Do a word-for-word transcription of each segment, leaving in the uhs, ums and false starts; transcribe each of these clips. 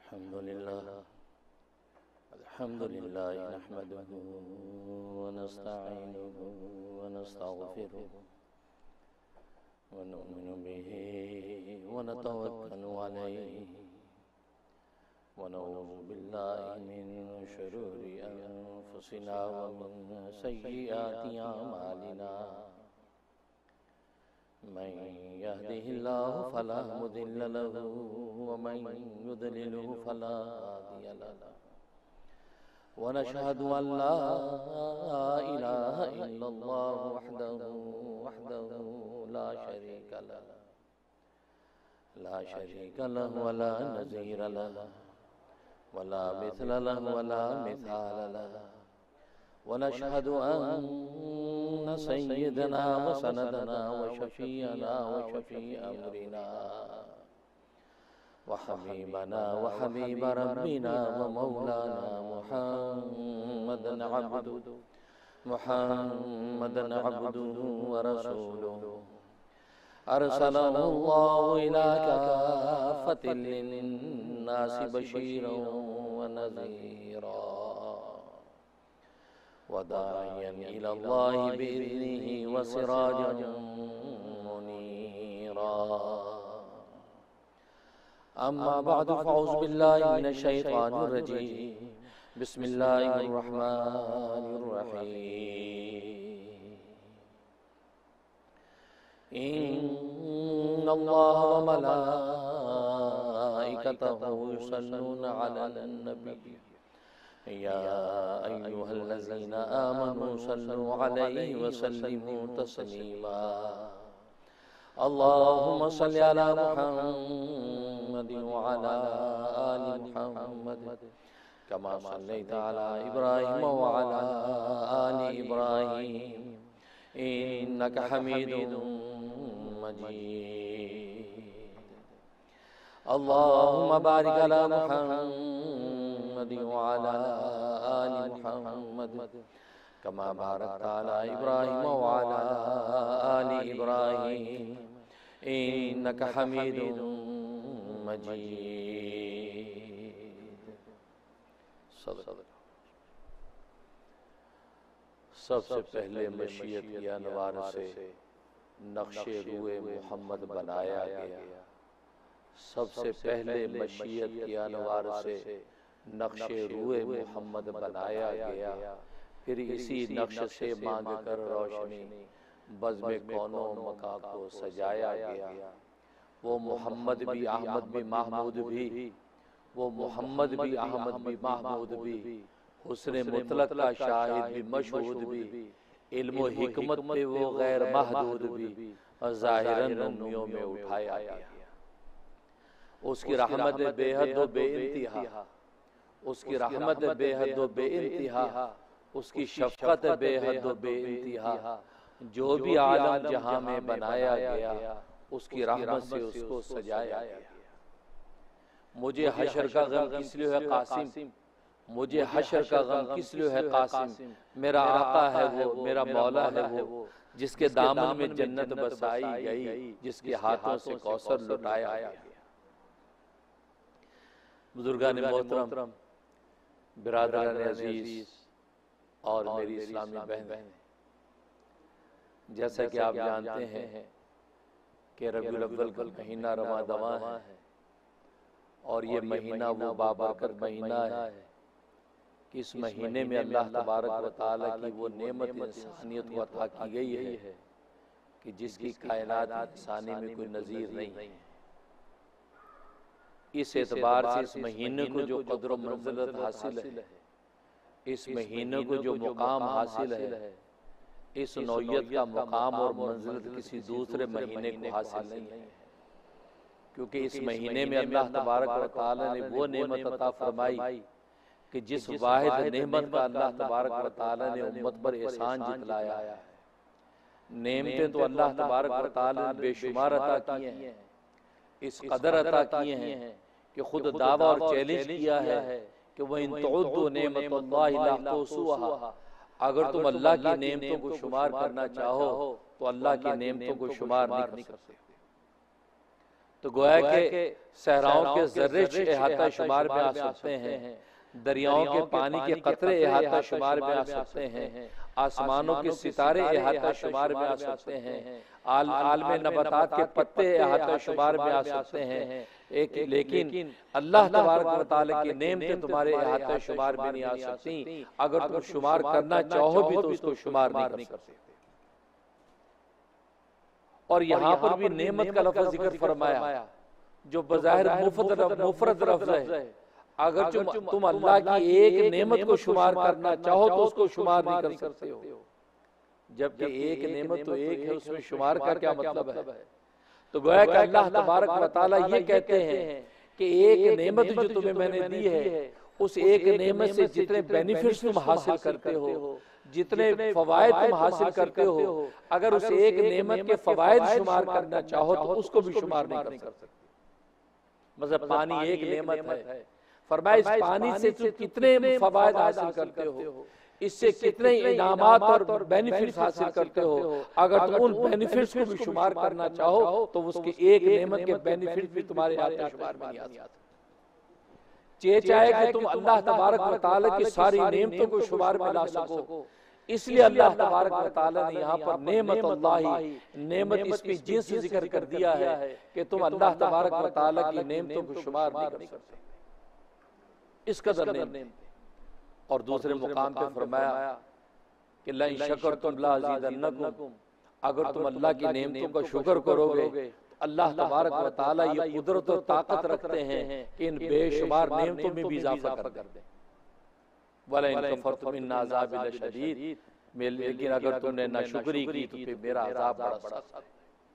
الحمد لله الحمد لله نحمده ونستعينه ونستغفره ونؤمن به ونتوكل عليه ونعوذ بالله من شرور أنفسنا ومن سيئات أعمالنا من يهده الله فلا مضل له ومن يضلله فلا هادي له ونشهد أن لا إله إلا الله وحده وحده لا شريك له لا شريك له ولا نظير له ولا مثل له ولا مثال له ونشهد أن سيدنا وسندنا وشفيعنا وشفيع أمرنا وحبيبنا وحبيب ربنا ومولانا محمدا عبده محمدا عبده ورسوله أرسله الله إلى كافة للناس بشيرا ونذيرا وداعيا إلى الله بإذنه وسراجا منيرا أما بعد فأعوذ بالله من الشيطان الرجيم بسم الله الرحمن الرحيم إن الله وملائكته يصلون على النبي يا أيها الذين آمنوا صلوا عليه وسلموا تسليما اللهم صل على محمد وعلى آل محمد كما صليت على إبراهيم وعلى آل إبراهيم إنك حميد مجيد اللهم بارك على محمد وعلى آل محمد كما باركت على إبراهيم وعلى آل إبراهيم إنك حميد مجيد صدق سب سے پہلے مشیت کی انوار سے نقش روئے محمد بنایا گیا سب سے پہلے مشیت کی انوار سے نقش روئے محمد بنایا گیا پھر اسی نقش سے مانگ کر روشنی بزم کونوں مکان کو سجایا گیا وہ محمد بھی احمد بھی محمود بھی وہ محمد بھی احمد بھی محمود بھی حسن مطلق کا شاہد بھی مشہود بھی علم و حکمت پہ وہ غیر محدود بھی اور ظاہراً امیوں میں اٹھایا گیا اس کی رحمت بے حد و بے انتہا اس کی رحمت بے حد و بے انتہا اس کی شفقت بے حد و بے انتہا جو بھی عالم جہاں میں بنایا گیا اس کی رحمت سے اس کو سجایا گیا مجھے حشر کا غم کس لیے ہے قاسم مجھے حشر کا غم کس لیے ہے قاسم میرا آقا ہے وہ میرا مولا ہے وہ جس کے دامن میں جنت بسائی گئی جس کے ہاتھوں سے کوثر لٹایا گیا بزرگان محترم برادران عزیز اور میری اسلامی بہن جیسا کہ آپ جانتے ہیں کہ ربیع الاول کا مہینہ رواں دواں ہے اور یہ مہینہ وہ بابرکت مہینہ ہے کہ اس مہینے میں اللہ تبارک و تعالیٰ کی وہ نعمت انسانیت کو عطا کی گئی ہے کہ جس کی کائنات انسانی میں کوئی نظیر نہیں ہے اس اعتبار سے اس مہینے کو جو قدر و منزلت حاصل ہے اس مہینے کو جو مقام حاصل ہے اس نوعیت کا مقام اور منزلت کسی دوسرے مہینے کو حاصل نہیں ہے کیونکہ اس مہینے میں اللہ تبارک و تعالیٰ نے وہ نعمت عطا فرمائی کہ جس واحد نعمت کا اللہ تبارک و تعالیٰ نے امت پر احسان جتلایا ہے نعمتیں تو اللہ تبارک و تعالیٰ نے بے شمار عطا کیے ہیں اس قدر عطا کیے ہیں کہ خود دعویٰ اور چیلنج کیا ہے کہ وَإِن تَعُدُّوا نِعْمَتَ اللَّهِ لَا تُحْصُوهَا اگر تم اللہ کی نعمتوں کو شمار کرنا چاہو تو اللہ کی نعمتوں کو شمار نہیں کر سکتے تو گویا کہ صحراؤں کے ذرے احاطہ شمار میں آ سکتے ہیں، دریاؤں کے پانی کے قطرے احاطہ شمار میں آ سکتے ہیں، آسمانوں کے ستارے احاطہ شمار میں آ سکتے ہیں، عالم نباتات کے پتے احاطہ شمار میں آ سکتے ہیں، ایک لیکن اللہ تبارک و تعالی کی نعمتیں تمہارے احاطہ شمار میں نہیں آ سکتی۔ اگر تم شمار کرنا چاہو بھی تو اس کو شمار نہیں کر سکتے۔ اور یہاں پر بھی نعمت کا لفظ ذکر فرمایا جو بظاہر مفرد لفظ ہے، اگر تم اللہ کی ایک نعمت کو شمار کرنا چاہو تو اس کو شمار نہیں کر سکتے ہو، جبکہ ایک نعمت تو ایک ہے، اس میں شمار کا کیا مطلب ہے؟ تو گویا کہ اللہ تبارک و تعالیٰ یہ کہتے ہیں کہ ایک نعمت جو تمہیں میں نے دی ہے، اس ایک نعمت سے جتنے بینیفٹس تم حاصل کرتے ہو، جتنے فوائد تم حاصل کرتے ہو، اگر اس ایک نعمت کے فوائد شمار کرنا چاہو تو اس کو بھی شمار نہیں کر سکتے۔ مطلب پانی ایک نعمت ہے، فرمایا اس پانی سے تم کتنے فوائد حاصل کرتے ہو، اس سے کتنے انعامات اور بینیفٹس حاصل کرتے ہو، اگر تم ان بینیفٹس کو بھی شمار کرنا چاہو تو اس کی ایک نعمت کے بینیفٹس بھی تمہارے ہاتھ شمار میں نہیں آتے۔ چاہے چاہے کہ تم اللہ تبارک و تعالیٰ کی ساری نعمتوں کو شمار میں لا سکو، اس لیے اللہ تبارک و تعالیٰ نے یہاں پر نعمت اللہ، نعمت اس کی جنس ذکر کر دیا ہے کہ تم اللہ تبارک و تعالیٰ کی نعمتوں کو شمار نہیں کر سکتے، اس قدر نعمت۔ اور دوسرے مقام پہ فرمایا کہ لَإِن شَكَرْتُمْ لَأَزِيدَنَّكُمْ، اگر تم اللہ کی نعمتوں کا شکر کرو گے، اللہ تبارک و تعالیٰ یہ قدرت اور طاقت رکھتے ہیں کہ ان بے شمار نعمتوں میں بھی اضافہ کر دیں۔ وَلَئِن كَفَرْتُمْ إِنَّ عَذَابِي لَشَدِيدٌ، لیکن اگر تم نے ناشکری کی تو پھر میرا عذاب بڑا سخت ہے۔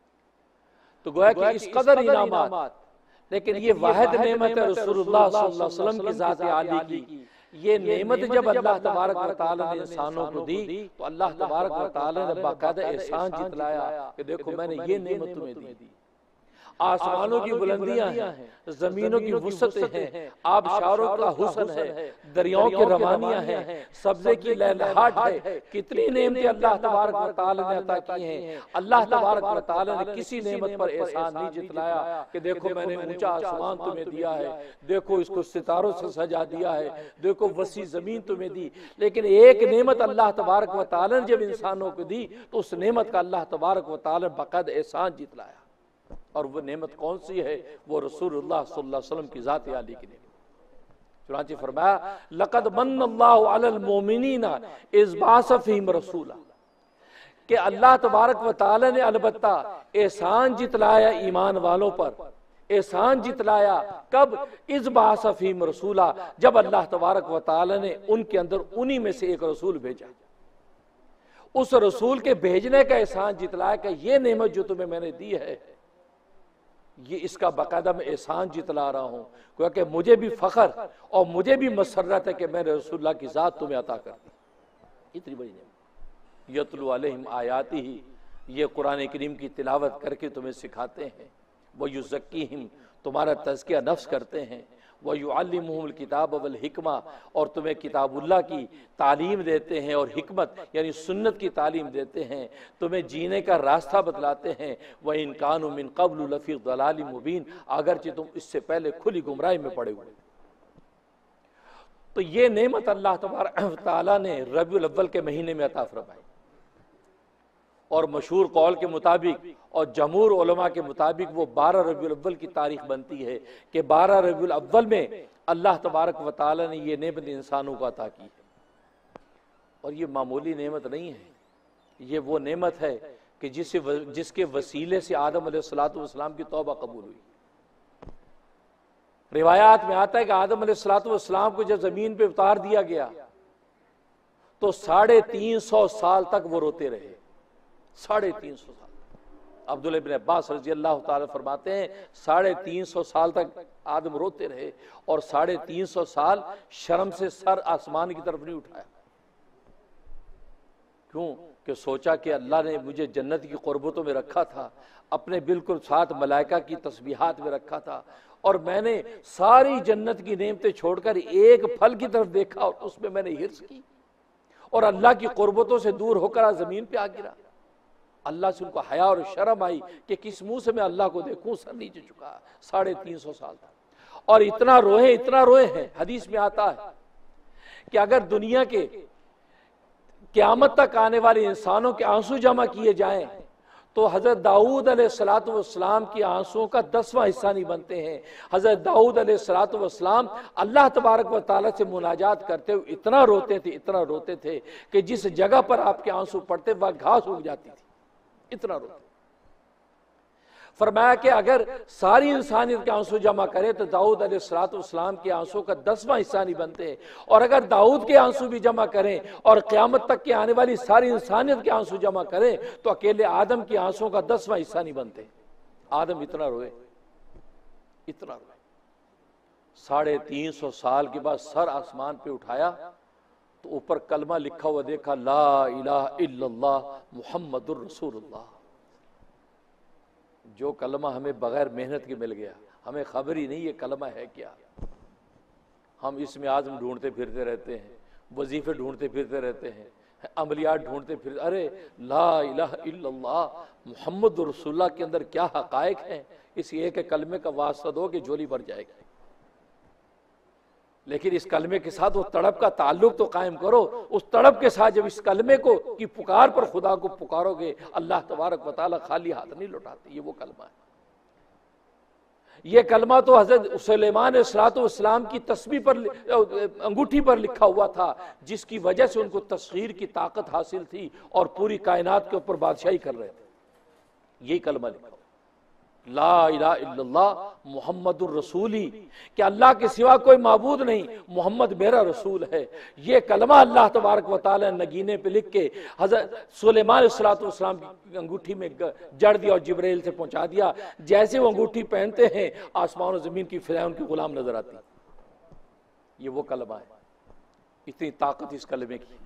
تو گویا کہ اس قدر انعامات، لیکن یہ واحد نعمت ہے رسول اللہ صلی اللہ علیہ وسلم کی ذات عالی کی۔ یہ نعمت جب اللہ تبارک و تعالیٰ نے انسانوں کو دی تو اللہ تبارک و تعالیٰ نے باقاعدہ احسان جتلایا کہ دیکھو میں نے یہ نعمت تمہیں دی۔ آسمانوں کی بلندیاں ہیں، زمینوں کی وسعتیں ہیں، آبشاروں کا حسن ہے، دریاؤں کی روانیاں ہیں، سبزے کی لہلہاٹ ہے، کتنی نعمتیں اللہ تبارک و تعالیٰ نے عطا کی ہیں۔ اللہ تبارک و تعالیٰ نے کسی نعمت پر احسان نہیں جتلایا کہ دیکھو میں نے اونچا آسمان تمہیں دیا ہے، دیکھو اس کو ستاروں سے سجا دیا ہے، دیکھو وسیع زمین تمہیں دی۔ لیکن ایک نعمت اللہ تبارک و تعالیٰ نے جب انسانوں کو دی تو اس نعمت کا اللہ تبارک و تعالیٰ نے باقاعدہ احسان جتلایا، اور وہ نعمت کون سی ہے؟ وہ رسول اللہ صلی اللہ علیہ وسلم کی ذات عالی کی نعمت۔ چنانچہ فرمایا لَقَدْ مَنَّ اللَّهُ عَلَى الْمُؤْمِنِينَ إِذْ بَعَثَ فِيهِمْ رَسُولًا، کہ اللہ تبارک و تعالی نے البتہ احسان جتلایا ایمان والوں پر، احسان جتلایا کب؟ اِذْ بَعَثَ فِيهِمْ رَسُولًا، جب اللہ تبارک و تعالی نے ان کے اندر انہی میں سے ایک رسول بھیجا، اس رسول کے بھیجنے کا احسان جتلایا کہ یہ نعمت جو تمہیں میں نے دی ہے یہ اس کا باقاعدہ میں احسان جتلا رہا ہوں، کیونکہ مجھے بھی فخر اور مجھے بھی مسرت ہے کہ میں نے رسول اللہ کی ذات تمہیں عطا کر دی۔ اتنی بڑی نعمت۔ یتلو علیہم آیاتہ، یہ قرآن کریم کی تلاوت کر کے تمہیں سکھاتے ہیں، ویزکیہم، تمہارا تزکیہ نفس کرتے ہیں، وَيُعَلِّمُهُمُ الْكِتَابَ وَالْحِکْمَةَ، اور تمہیں کتاب اللہ کی تعلیم دیتے ہیں اور حکمت یعنی سنت کی تعلیم دیتے ہیں، تمہیں جینے کا راستہ بتلاتے ہیں۔ وَإِن كَانُوا مِن قَبْلُ لَفِي ضَلَالٍ مُبِينٍ، اگرچہ تم اس سے پہلے کھلی گمراہی میں پڑے ہوئے۔ تو یہ نعمت اللہ تبارک و تعالیٰ نے ربیع الاول کے مہینے میں عطا فرمائی، اور مشہور قول کے مطابق اور جمہور علماء کے مطابق وہ بارہ ربیع الاول کی تاریخ بنتی ہے کہ بارہ ربیع الاول میں اللہ تبارک و تعالی نے یہ نعمت انسانوں کو عطا کی ہے۔ اور یہ معمولی نعمت نہیں ہے، یہ وہ نعمت ہے کہ جس جس کے وسیلے سے آدم علیہ الصلوۃ والسلام کی توبہ قبول ہوئی۔ روایات میں آتا ہے کہ آدم علیہ الصلوۃ والسلام کو جب زمین پہ اتار دیا گیا تو ساڑھے تین سو سال تک وہ روتے رہے، ساڑھے تین سو سال۔ عبداللہ بن عباس رضی اللہ تعالیٰ فرماتے ہیں ساڑھے تین سو سال تک آدم روتے رہے، اور ساڑھے تین سو سال شرم سے سر آسمان کی طرف نہیں اٹھایا۔ کیوں؟ کہ سوچا کہ اللہ نے مجھے جنت کی قربتوں میں رکھا تھا، اپنے بالکل ساتھ ملائکہ کی تسبیحات میں رکھا تھا، اور میں نے ساری جنت کی نعمتیں چھوڑ کر ایک پھل کی طرف دیکھا اور اس میں میں نے حرص کی، اور اللہ کی قربتوں سے دور ہو کر زمین پہ آ گرا۔ اللہ سے ان کو حیا اور شرم آئی کہ کس منہ سے میں اللہ کو دیکھوں، سر نیچے چکا، ساڑھے تین سو سال تک، اور اتنا روئے اتنا روئے ہیں۔ حدیث میں آتا ہے کہ اگر دنیا کے قیامت تک آنے والے انسانوں کے آنسو جمع کیے جائیں تو حضرت داؤد علیہ الصلوۃ والسلام کی آنسوؤں کا دسواں حصہ نہیں بنتے ہیں۔ حضرت داؤد علیہ الصلوۃ والسلام اللہ تبارک و تعالیٰ سے مناجات کرتے ہوئے اتنا روتے تھے اتنا روتے تھے کہ جس جگہ پر آپ کے آنسو پڑتے وہاں گھاس اگ جاتی تھی، اتنا روتے۔ فرمایا کہ اگر ساری انسانیت کے آنسو جمع کرے تو داؤد علیہ الصلوۃ والسلام کے آنسو کا دسواں حصہ نہیں بنتے، اور اگر داؤد کے آنسو بھی جمع کریں اور قیامت تک کے آنے والی ساری انسانیت کے آنسو جمع کریں تو اکیلے آدم کے آنسو کا دسواں حصہ نہیں بنتے۔ آدم اتنا روئے اتنا روئے ساڑھے تین سو سال کے بعد سر آسمان پہ اٹھایا تو اوپر کلمہ لکھا ہوا دیکھا، لا الہ الا اللہ محمد الرسول اللہ۔ جو کلمہ ہمیں بغیر محنت کے مل گیا، ہمیں خبر ہی نہیں یہ کلمہ ہے کیا، ہم اس میں آزم ڈھونڈتے پھرتے رہتے ہیں، وظیفے ڈھونڈتے پھرتے رہتے ہیں، عملیات ڈھونڈتے پھرتے، ارے لا الہ الا اللہ محمد رسول اللہ کے اندر کیا حقائق ہیں، اس ایک کلمے کا واسطہ دو کہ جھولی بھر جائے گی۔ لیکن اس کلمے کے ساتھ وہ تڑپ کا تعلق تو قائم کرو، اس تڑپ کے ساتھ جب اس کلمے کو کی پکار پر خدا کو پکارو گے، اللہ تبارک و تعالیٰ خالی ہاتھ نہیں لوٹاتے۔ یہ وہ کلمہ ہے، یہ کلمہ تو حضرت سلیمان علیہ السلام کی تسبیح پر انگوٹھی پر لکھا ہوا تھا، جس کی وجہ سے ان کو تسخیر کی طاقت حاصل تھی اور پوری کائنات کے اوپر بادشاہی کر رہے تھے۔ یہی کلمہ لکھا ہوا، لا الہ الا اللہ محمد الرسولی، کہ اللہ کے سوا کوئی معبود نہیں، محمد میرا رسول ہے۔ یہ کلمہ اللہ تبارک و تعالی نے نگینے پہ لکھ کے حضرت سلیمان علیہ السلام کی انگوٹھی میں جڑ دیا اور جبرائیل سے پہنچا دیا۔ جیسے وہ انگوٹھی پہنتے ہیں آسمان و زمین کی فضائیں ان کی غلام نظر آتی۔ یہ وہ کلمہ ہے، اتنی طاقت اس کلمے کی۔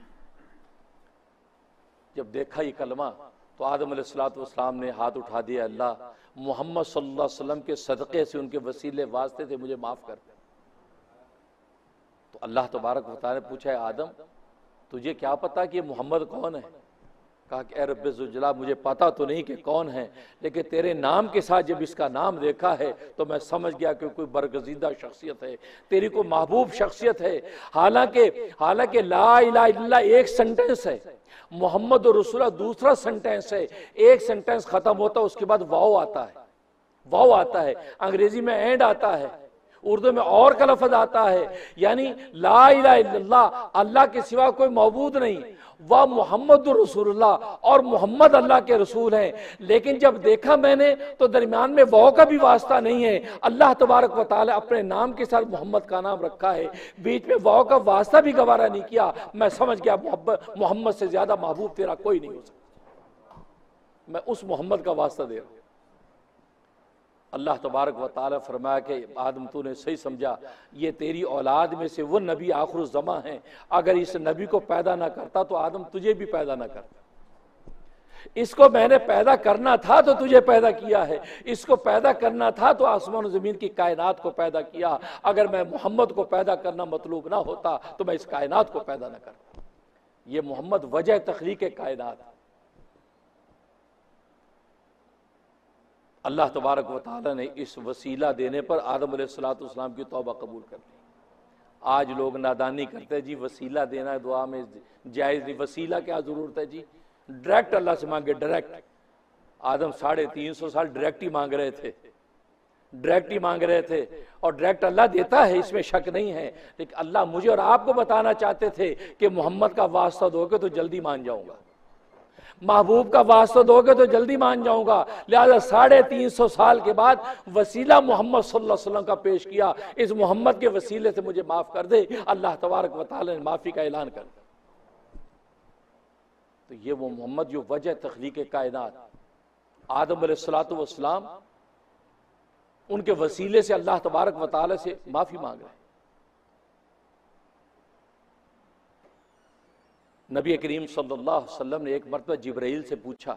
جب دیکھا یہ کلمہ تو آدم علیہ السلام نے ہاتھ اٹھا دیا، اللہ محمد صلی اللہ علیہ وسلم کے صدقے سے ان کے وسیلے واسطے سے مجھے معاف کر دے۔ تو اللہ تبارک و تعالیٰ نے پوچھا، ہے آدم تجھے کیا پتا کہ محمد کون ہے؟ کہا کہ اے رب ذوالجلال مجھے پتا تو نہیں کہ کون ہے، لیکن تیرے نام کے ساتھ جب اس کا نام دیکھا ہے تو میں سمجھ گیا کہ کوئی برگزیدہ شخصیت ہے، تیری کوئی محبوب شخصیت ہے۔ حالانکہ حالانکہ لا الہ الا اللہ ایک سنٹنس ہے، محمد رسول اللہ دوسرا سنٹنس ہے۔ ایک سنٹنس ختم ہوتا ہے اس کے بعد واو آتا ہے، واو آتا ہے، انگریزی میں اینڈ آتا ہے، اردو میں اور کا لفظ آتا ہے، یعنی لا الہ الا اللہ اللہ کے سوا کوئی معبود نہیں، وہ محمد رسول اللہ اور محمد اللہ کے رسول ہیں۔ لیکن جب دیکھا میں نے تو درمیان میں واو کا بھی واسطہ نہیں ہے، اللہ تبارک و تعالی اپنے نام کے ساتھ محمد کا نام رکھا ہے، بیچ میں واو کا واسطہ بھی گوارا نہیں کیا۔ میں سمجھ گیا محمد سے زیادہ محبوب تیرا کوئی نہیں ہو سکتا، میں اس محمد کا واسطہ دے رہا ہوں۔ اللہ تبارک و تعالیٰ فرمایا کہ آدم تو نے صحیح سمجھا، یہ تیری اولاد میں سے وہ نبی آخر الزماں ہیں، اگر اس نبی کو پیدا نہ کرتا تو آدم تجھے بھی پیدا نہ کرتا۔ اس کو میں نے پیدا کرنا تھا تو تجھے پیدا کیا ہے، اس کو پیدا کرنا تھا تو آسمان و زمین کی کائنات کو پیدا کیا۔ اگر میں محمد کو پیدا کرنا مطلوب نہ ہوتا تو میں اس کائنات کو پیدا نہ کرتا۔ یہ محمد وجہ تخلیق کائنات۔ اللہ تبارک و تعالیٰ نے اس وسیلہ دینے پر آدم علیہ السلام کی توبہ قبول کر لی۔ آج لوگ نادانی کرتے ہیں، جی وسیلہ دینا ہے دعا میں جائز نہیں، وسیلہ کیا ضرورت ہے جی، ڈائریکٹ اللہ سے مانگے، ڈائریکٹ۔ آدم ساڑھے تین سو سال ڈائریکٹ ہی مانگ رہے تھے، ڈائریکٹ ہی مانگ رہے تھے، اور ڈائریکٹ اللہ دیتا ہے، اس میں شک نہیں ہے، لیکن اللہ مجھے اور آپ کو بتانا چاہتے تھے کہ محمد کا واسطہ دو گے تو جلدی مان جاؤں گا، محبوب کا واسطہ دو گے تو جلدی مان جاؤں گا۔ لہذا ساڑھے تین سو سال کے بعد وسیلہ محمد صلی اللہ علیہ وسلم کا پیش کیا، اس محمد کے وسیلے سے مجھے معاف کر دے۔ اللہ تبارک و تعالی نے معافی کا اعلان کر دیا۔ تو یہ وہ محمد جو وجہ تخلیق کائنات، آدم علیہ السلام ان کے وسیلے سے اللہ تبارک و تعالی سے معافی مانگ رہے ہیں۔ نبی کریم صلی اللہ علیہ وسلم نے ایک مرتبہ جبرائیل سے پوچھا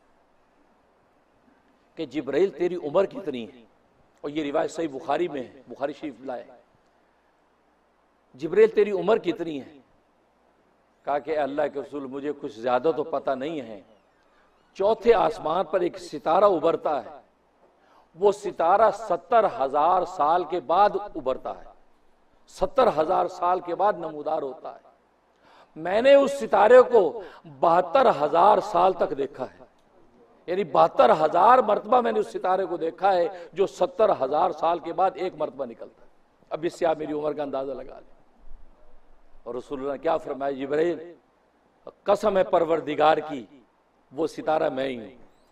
کہ جبرائیل تیری عمر کتنی ہے، اور یہ روایت صحیح بخاری میں ہے، بخاری شریف لائے، جبرائیل تیری عمر کتنی ہے؟ کہا کہ اللہ کے رسول مجھے کچھ زیادہ تو پتہ نہیں ہے، چوتھے آسمان پر ایک ستارہ ابھرتا ہے، وہ ستارہ ستر ہزار سال کے بعد ابھرتا ہے، ستر ہزار سال کے بعد نمودار ہوتا ہے۔ میں نے اس ستارے کو بہتر ہزار سال تک دیکھا ہے، یعنی بہتر ہزار مرتبہ میں نے اس ستارے کو دیکھا ہے جو ستر ہزار سال کے بعد ایک مرتبہ نکلتا ہے۔ اب اس سے آپ میری عمر کا اندازہ لگا لیں۔ اور رسول اللہ نے کیا فرمایا؟ جبرائیل قسم ہے پروردگار کی، وہ ستارہ میں ہی ہوں،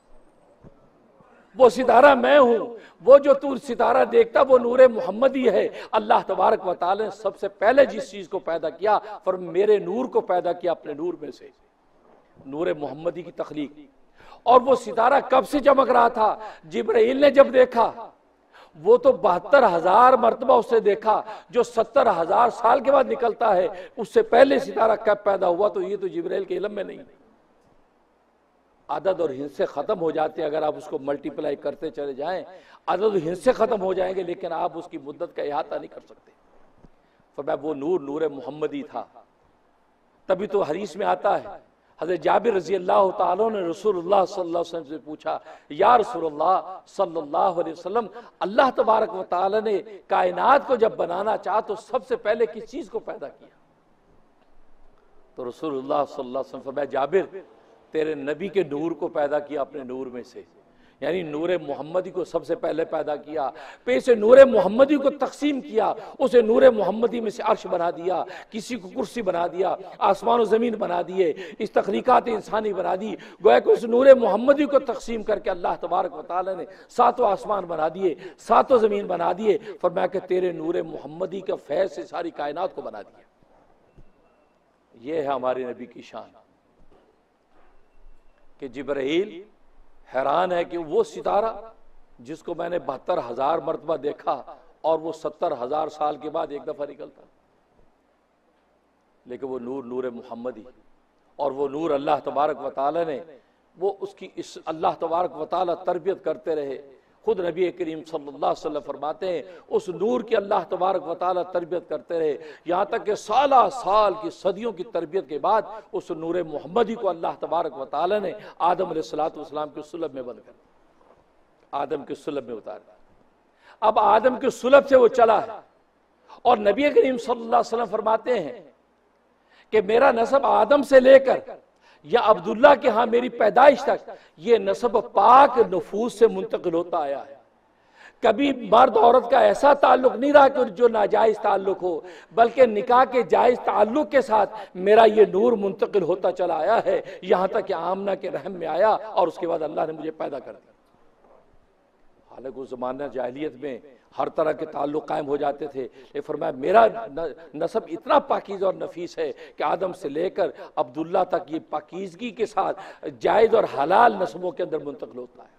وہ ستارہ میں ہوں، وہ جو تو ستارہ دیکھتا وہ نور محمدی ہے۔ اللہ تبارک و تعالی نے سب سے پہلے جس چیز کو پیدا کیا، فرمایا میرے نور کو پیدا کیا اپنے نور میں سے، نور محمدی کی تخلیق۔ اور وہ ستارہ کب سے چمک رہا تھا؟ جبرائیل نے جب دیکھا، وہ تو بہتر ہزار مرتبہ اس نے دیکھا، جو ستر ہزار سال کے بعد نکلتا ہے۔ اس سے پہلے ستارہ کب پیدا ہوا تو یہ تو جبرائیل کے علم میں نہیں۔ عدد اور ہندسے ختم ہو جاتے ہیں اگر آپ اس کو ملٹی پلائی کرتے چلے جائیں، عدد اور ہندسے ختم ہو جائیں گے، لیکن آپ اس کی مدت کا احاطہ نہیں کر سکتے۔ فرمایا وہ نور نور محمدی تھا۔ تبھی تو حدیث میں آتا ہے، حضرت جابر رضی اللہ تعالیٰ نے رسول اللہ صلی اللہ علیہ وسلم سے پوچھا، یا رسول اللہ صلی اللہ علیہ وسلم، اللہ تبارک و تعالیٰ نے کائنات کو جب بنانا چاہا تو سب سے پہلے کس چیز کو پیدا کیا؟ تو رسول اللہ صلی اللہ علیہ وسلم فرمایا، جابر تیرے نبی کے نور کو پیدا کیا اپنے نور میں سے، یعنی نور محمدی کو سب سے پہلے پیدا کیا، پھر اسے نور محمدی کو تقسیم کیا، اسے نور محمدی میں سے عرش بنا دیا، کسی کو کرسی بنا دیا، آسمان و زمین بنا دیے، اس تخلیقات انسانی بنا دی۔ گویا کہ اس نور محمدی کو تقسیم کر کے اللہ تبارک و تعالی نے ساتوں آسمان بنا دیے، ساتوں زمین بنا دیے۔ فرمایا کہ تیرے نور محمدی کے فیض سے ساری کائنات کو بنا دیا۔ یہ ہے ہمارے نبی کی شان کہ جبرائیل حیران ہے کہ وہ ستارہ جس کو میں نے بہتر ہزار مرتبہ دیکھا اور وہ ستر ہزار سال کے بعد ایک دفعہ نکلتا، لیکن وہ نور نور محمدی، اور وہ نور اللہ تبارک و تعالی نے وہ اس کی اس اللہ تبارک و تعالی تربیت کرتے رہے۔ خود نبی کریم صلی اللہ علیہ وسلم فرماتے ہیں اس نور کی اللہ تبارک و تعالی تربیت کرتے رہے، یہاں تک کہ سالہ سال کی صدیوں کی تربیت کے بعد اس نور محمدی کو اللہ تبارک و تعالی نے آدم علیہ الصلوۃ والسلام کے صلب میں بند کر آدم کے صلب میں اتار دیا۔ اب آدم کے صلب سے وہ چلا ہے، اور نبی کریم صلی اللہ علیہ وسلم فرماتے ہیں کہ میرا نسب آدم سے لے کر یا عبداللہ کے ہاں میری پیدائش تک یہ نسب پاک نفوس سے منتقل ہوتا آیا ہے۔ کبھی مرد عورت کا ایسا تعلق نہیں رہا کہ جو ناجائز تعلق ہو، بلکہ نکاح کے جائز تعلق کے ساتھ میرا یہ نور منتقل ہوتا چلا آیا ہے، یہاں تک کہ آمنہ کے رحم میں آیا اور اس کے بعد اللہ نے مجھے پیدا کر دیا۔ حالانکہ اس زمانہ جاہلیت میں ہر طرح کے تعلق قائم ہو جاتے تھے، یہ فرمایا میرا نسب اتنا پاکیزہ اور نفیس ہے کہ آدم سے لے کر عبداللہ تک یہ پاکیزگی کے ساتھ جائز اور حلال نسبوں کے اندر منتقل ہوتا ہے۔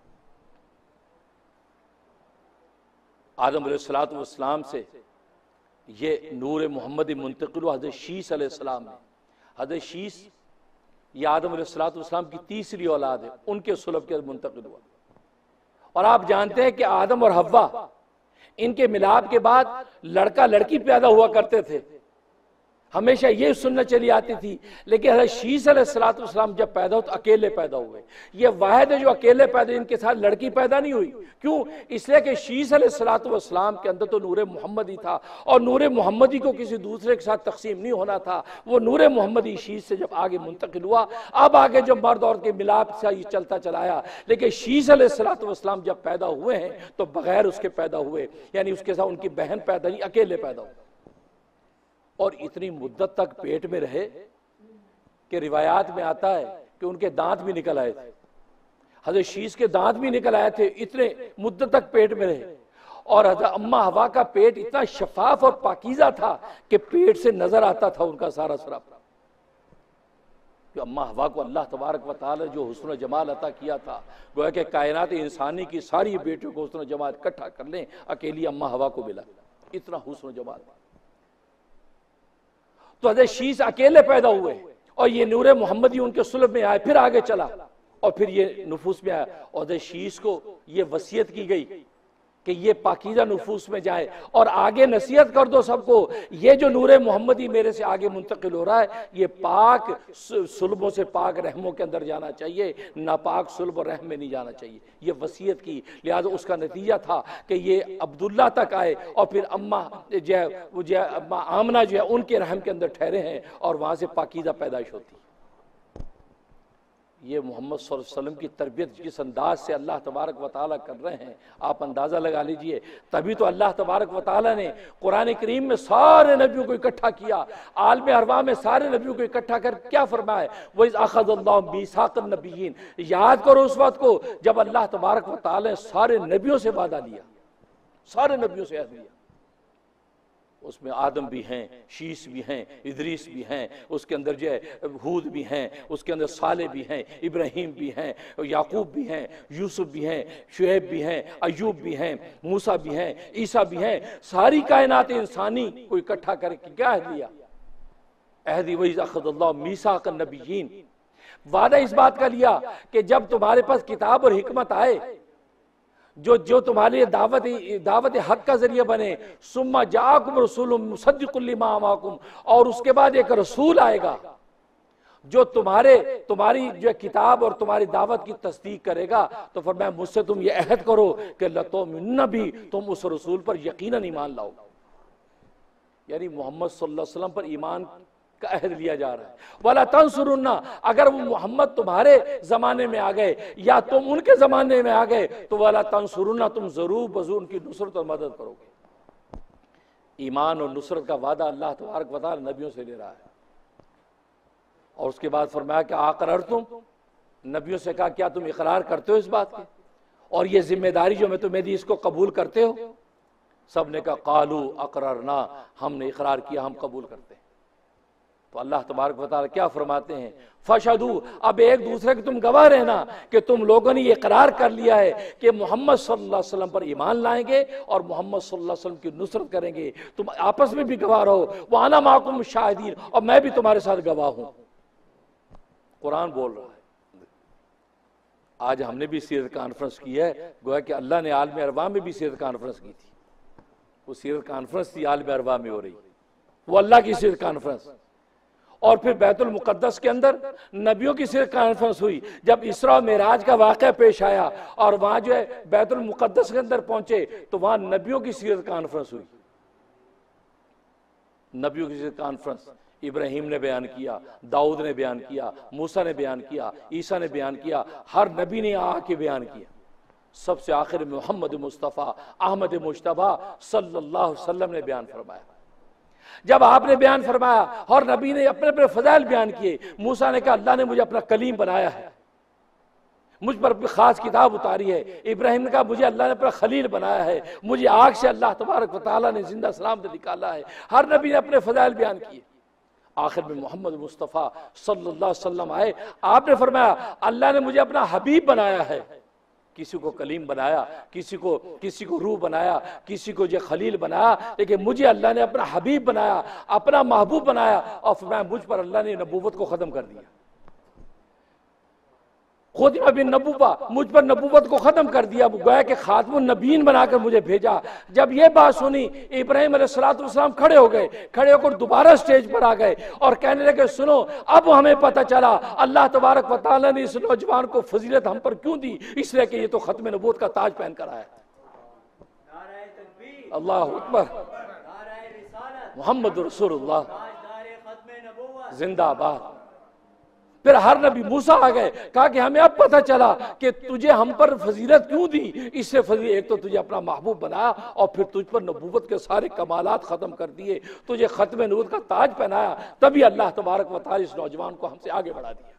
آدم علیہ الصلوۃ والسلام سے یہ نور محمدی منتقل ہوا حضرت شیس علیہ السلام نے۔ حضرت شیس یہ آدم علیہ الصلوۃ والسلام کی تیسری اولاد ہے، ان کے صلب کے منتقل ہوا۔ اور آپ جانتے ہیں کہ آدم اور حوا ان کے ملاپ کے بعد لڑکا لڑکی پیدا ہوا کرتے تھے، ہمیشہ یہ سنت چلی آتی تھی، لیکن حضرت شیس علیہ الصلوۃ والسلام جب پیدا ہو تو اکیلے پیدا ہوئے۔ یہ واحد ہے جو اکیلے پیدا، ان کے ساتھ لڑکی پیدا نہیں ہوئی۔ کیوں؟ اس لیے کہ شیس علیہ الصلوۃ والسلام کے اندر تو نور محمدی تھا، اور نور محمدی کو کسی دوسرے کے ساتھ تقسیم نہیں ہونا تھا۔ وہ نور محمدی شیس سے جب آگے منتقل ہوا، اب آگے جو مرد عورت کے ملاپ سے یہ چلتا چلایا، لیکن شیس علیہ الصلوۃ والسلام جب پیدا ہوئے ہیں تو بغیر اس کے پیدا ہوئے، یعنی اس کے ساتھ ان کی بہن پیدا نہیں، اکیلے پیدا ہوئے۔ اور اتنی مدت تک پیٹ میں رہے کہ روایات میں آتا ہے کہ ان کے دانت بھی نکل آئے تھے، حضرت شیس کے دانت بھی نکل آئے تھے، اتنے مدت تک پیٹ میں رہے۔ اور حضرت اماں حوا کا پیٹ اتنا شفاف اور پاکیزہ تھا کہ پیٹ سے نظر آتا تھا ان کا سارا سراپا۔ کہ اماں حوا کو اللہ تبارک و تعالی جو حسن و جمال عطا کیا تھا، گویا کہ کائنات انسانی کی ساری بیٹیوں کو حسن و جمال اکٹھا کر لیں، اکیلی اماں حوا کو ملا، اتنا حسن و جمال۔ تو حضرت شیس اکیلے پیدا ہوئے، اور یہ نور محمدی ان کے صلب میں آئے، پھر آگے چلا، اور پھر یہ نفوس میں آیا۔ اور حضرت شیس کو یہ وصیت کی گئی کہ یہ پاکیزہ نفوس میں جائے، اور آگے نصیحت کر دو سب کو، یہ جو نور محمدی میرے سے آگے منتقل ہو رہا ہے یہ پاک صلبوں سے پاک رحموں کے اندر جانا چاہیے، ناپاک صلب و رحم میں نہیں جانا چاہیے، یہ وصیت کی۔ لہذا اس کا نتیجہ تھا کہ یہ عبداللہ تک آئے، اور پھر اماں جو ہے وہ جو ہے اماں آمنہ جو ہے ان کے رحم کے اندر ٹھہرے ہیں، اور وہاں سے پاکیزہ پیدائش ہوتی ہے۔ یہ محمد صلی اللہ علیہ وسلم کی تربیت جس انداز سے اللہ تبارک و تعالیٰ کر رہے ہیں، آپ اندازہ لگا لیجئے۔ تبھی تو اللہ تبارک و تعالیٰ نے قرآن کریم میں سارے نبیوں کو اکٹھا کیا، عالم ارواح میں سارے نبیوں کو اکٹھا کر کیا فرمایا؟ وَإِذْ أَخَذَ اللَّهُ مِيثَاقَ النَّبِيِّينَ، یاد کرو اس وقت کو جب اللہ تبارک و تعالیٰ نے سارے نبیوں سے وعدہ لیا، سارے نبیوں سے عہد لیا۔ اس میں آدم بھی ہیں، شیس بھی ہیں، ادریس بھی ہیں، اس کے اندر جو ہے ہود بھی ہیں، اس کے اندر صالح بھی ہیں، ابراہیم بھی ہیں، یعقوب بھی ہیں، یوسف بھی ہیں، شعیب بھی ہیں، ایوب بھی ہیں، موسیٰ بھی ہیں، عیسیٰ بھی ہیں۔ ساری کائنات انسانی کو اکٹھا کر کے کیا عہد لیا؟ عہد وَإِذْ أَخَذَ اللَّهُ مِيثَاقَ النَّبِيِّينَ، وعدہ اس بات کا لیا کہ جب تمہارے پاس کتاب اور حکمت آئے، جو جو تمہارے دعوت دعوت حق کا ذریعہ بنے، ثم جاءکم رسول مصدق لما معکم، اور اس کے بعد ایک رسول آئے گا جو تمہارے تمہاری جو کتاب اور تمہاری دعوت کی تصدیق کرے گا، تو فرمایا مجھ سے تم یہ عہد کرو کہ لَتُؤْمِنُنَّ بِهِ، تم اس رسول پر یقیناً ایمان لاؤ۔ یعنی محمد صلی اللہ علیہ وسلم پر ایمان کا عہد لیا جا رہا ہے۔ وَلَا تَنْصُرُنَّ، اگر وہ محمد تمہارے زمانے میں آ گئے یا تم ان کے زمانے میں آ گئے تو وَلَا تَنْصُرُنَّ، تم ضرور بضرور ان کی نصرت اور مدد کرو گے۔ ایمان اور نصرت کا وعدہ اللہ تبارک و تعالی نبیوں سے لے رہا ہے، اور اس کے بعد فرمایا کہ اقررتم، نبیوں سے کہا کیا تم اقرار کرتے ہو اس بات کے، اور یہ ذمہ داری جو میں تمہیں دی اس کو قبول کرتے ہو؟ سب نے کہا قالوا اقررنا، ہم نے اقرار کیا، ہم قبول کرتے ہیں۔ تو اللہ تبارک و تعالیٰ کیا فرماتے ہیں؟ فَشَهِدُوا، اب ایک دوسرے کے تم گواہ رہنا کہ تم لوگوں نے یہ اقرار کر لیا ہے کہ محمد صلی اللہ علیہ وسلم پر ایمان لائیں گے اور محمد صلی اللہ علیہ وسلم کی نصرت کریں گے، تم آپس میں بھی گواہ رہو، وَأَنَا مَعَكُمُ الشَّاهِدِينَ، اور میں بھی تمہارے ساتھ گواہ ہوں۔ قرآن بول رہا ہے۔ آج ہم نے بھی سیرت کانفرنس کی ہے، گویا کہ اللہ نے عالم ارواح میں بھی سیرت کانفرنس کی تھی، وہ سیرت کانفرنس تھی عالم ارواح میں ہو رہی، وہ اللہ کی سیرت کانفرنس۔ اور پھر بیت المقدس کے اندر نبیوں کی صرف کانفرنس ہوئی، جب اسراء و معراج کا واقعہ پیش آیا اور وہاں جو ہے بیت المقدس کے اندر پہنچے تو وہاں نبیوں کی سیرت کانفرنس ہوئی، نبیوں کی سیرت کانفرنس۔ ابراہیم نے بیان کیا، داؤد نے بیان کیا، موسیٰ نے بیان کیا، عیسیٰ نے بیان کیا، ہر نبی نے آ کے بیان کیا۔ سب سے آخر محمد مصطفیٰ احمد مجتبیٰ صلی اللہ علیہ وسلم نے بیان فرمایا۔ جب آپ نے بیان فرمایا اور نبی نے اپنے اپنے فضائل بیان کیے، موسیٰ نے کہا اللہ نے مجھے اپنا کلیم بنایا ہے، مجھ پر اپنی خاص کتاب اتاری ہے۔ ابراہیم نے کہا مجھے اللہ نے اپنا خلیل بنایا ہے، مجھے آگ سے اللہ تبارک و تعالیٰ نے زندہ سلام سے نکالا ہے۔ ہر نبی نے اپنے فضائل بیان کیے۔ آخر میں محمد مصطفیٰ صلی اللہ علیہ وسلم آئے، آپ نے فرمایا اللہ نے مجھے اپنا حبیب بنایا ہے، کسی کو کلیم بنایا، کسی کو کسی کو روح بنایا، کسی کو جو خلیل بنایا، لیکن مجھے اللہ نے اپنا حبیب بنایا، اپنا محبوب بنایا، اور فرمایا مجھ پر اللہ نے نبوت کو ختم کر دیا، ختم بالنبوہ، مجھ پر نبوت کو ختم کر دیا، گویا کہ خاتم النبیین بنا کر مجھے بھیجا۔ جب یہ بات سنی ابراہیم علیہ السلام کھڑے ہو گئے، کھڑے ہو کر دوبارہ سٹیج پر آ گئے اور کہنے لگے سنو اب ہمیں پتہ چلا اللہ تبارک و تعالیٰ نے اس نوجوان کو فضیلت ہم پر کیوں دی، اس لیے کہ یہ تو ختم نبوت کا تاج پہن کر آیا۔ اللہ اکبر، محمد رسول اللہ زندہ آباد۔ پھر ہر نبی موسیٰ آ گئے، کہا کہ ہمیں اب پتہ چلا کہ تجھے ہم پر فضیلت کیوں دی، اس سے فضیلت ایک تو تجھے اپنا محبوب بنایا اور پھر تجھ پر نبوت کے سارے کمالات ختم کر دیے، تجھے ختم نبوت کا تاج پہنایا، تبھی اللہ تبارک و تعالی اس نوجوان کو ہم سے آگے بڑھا دیا۔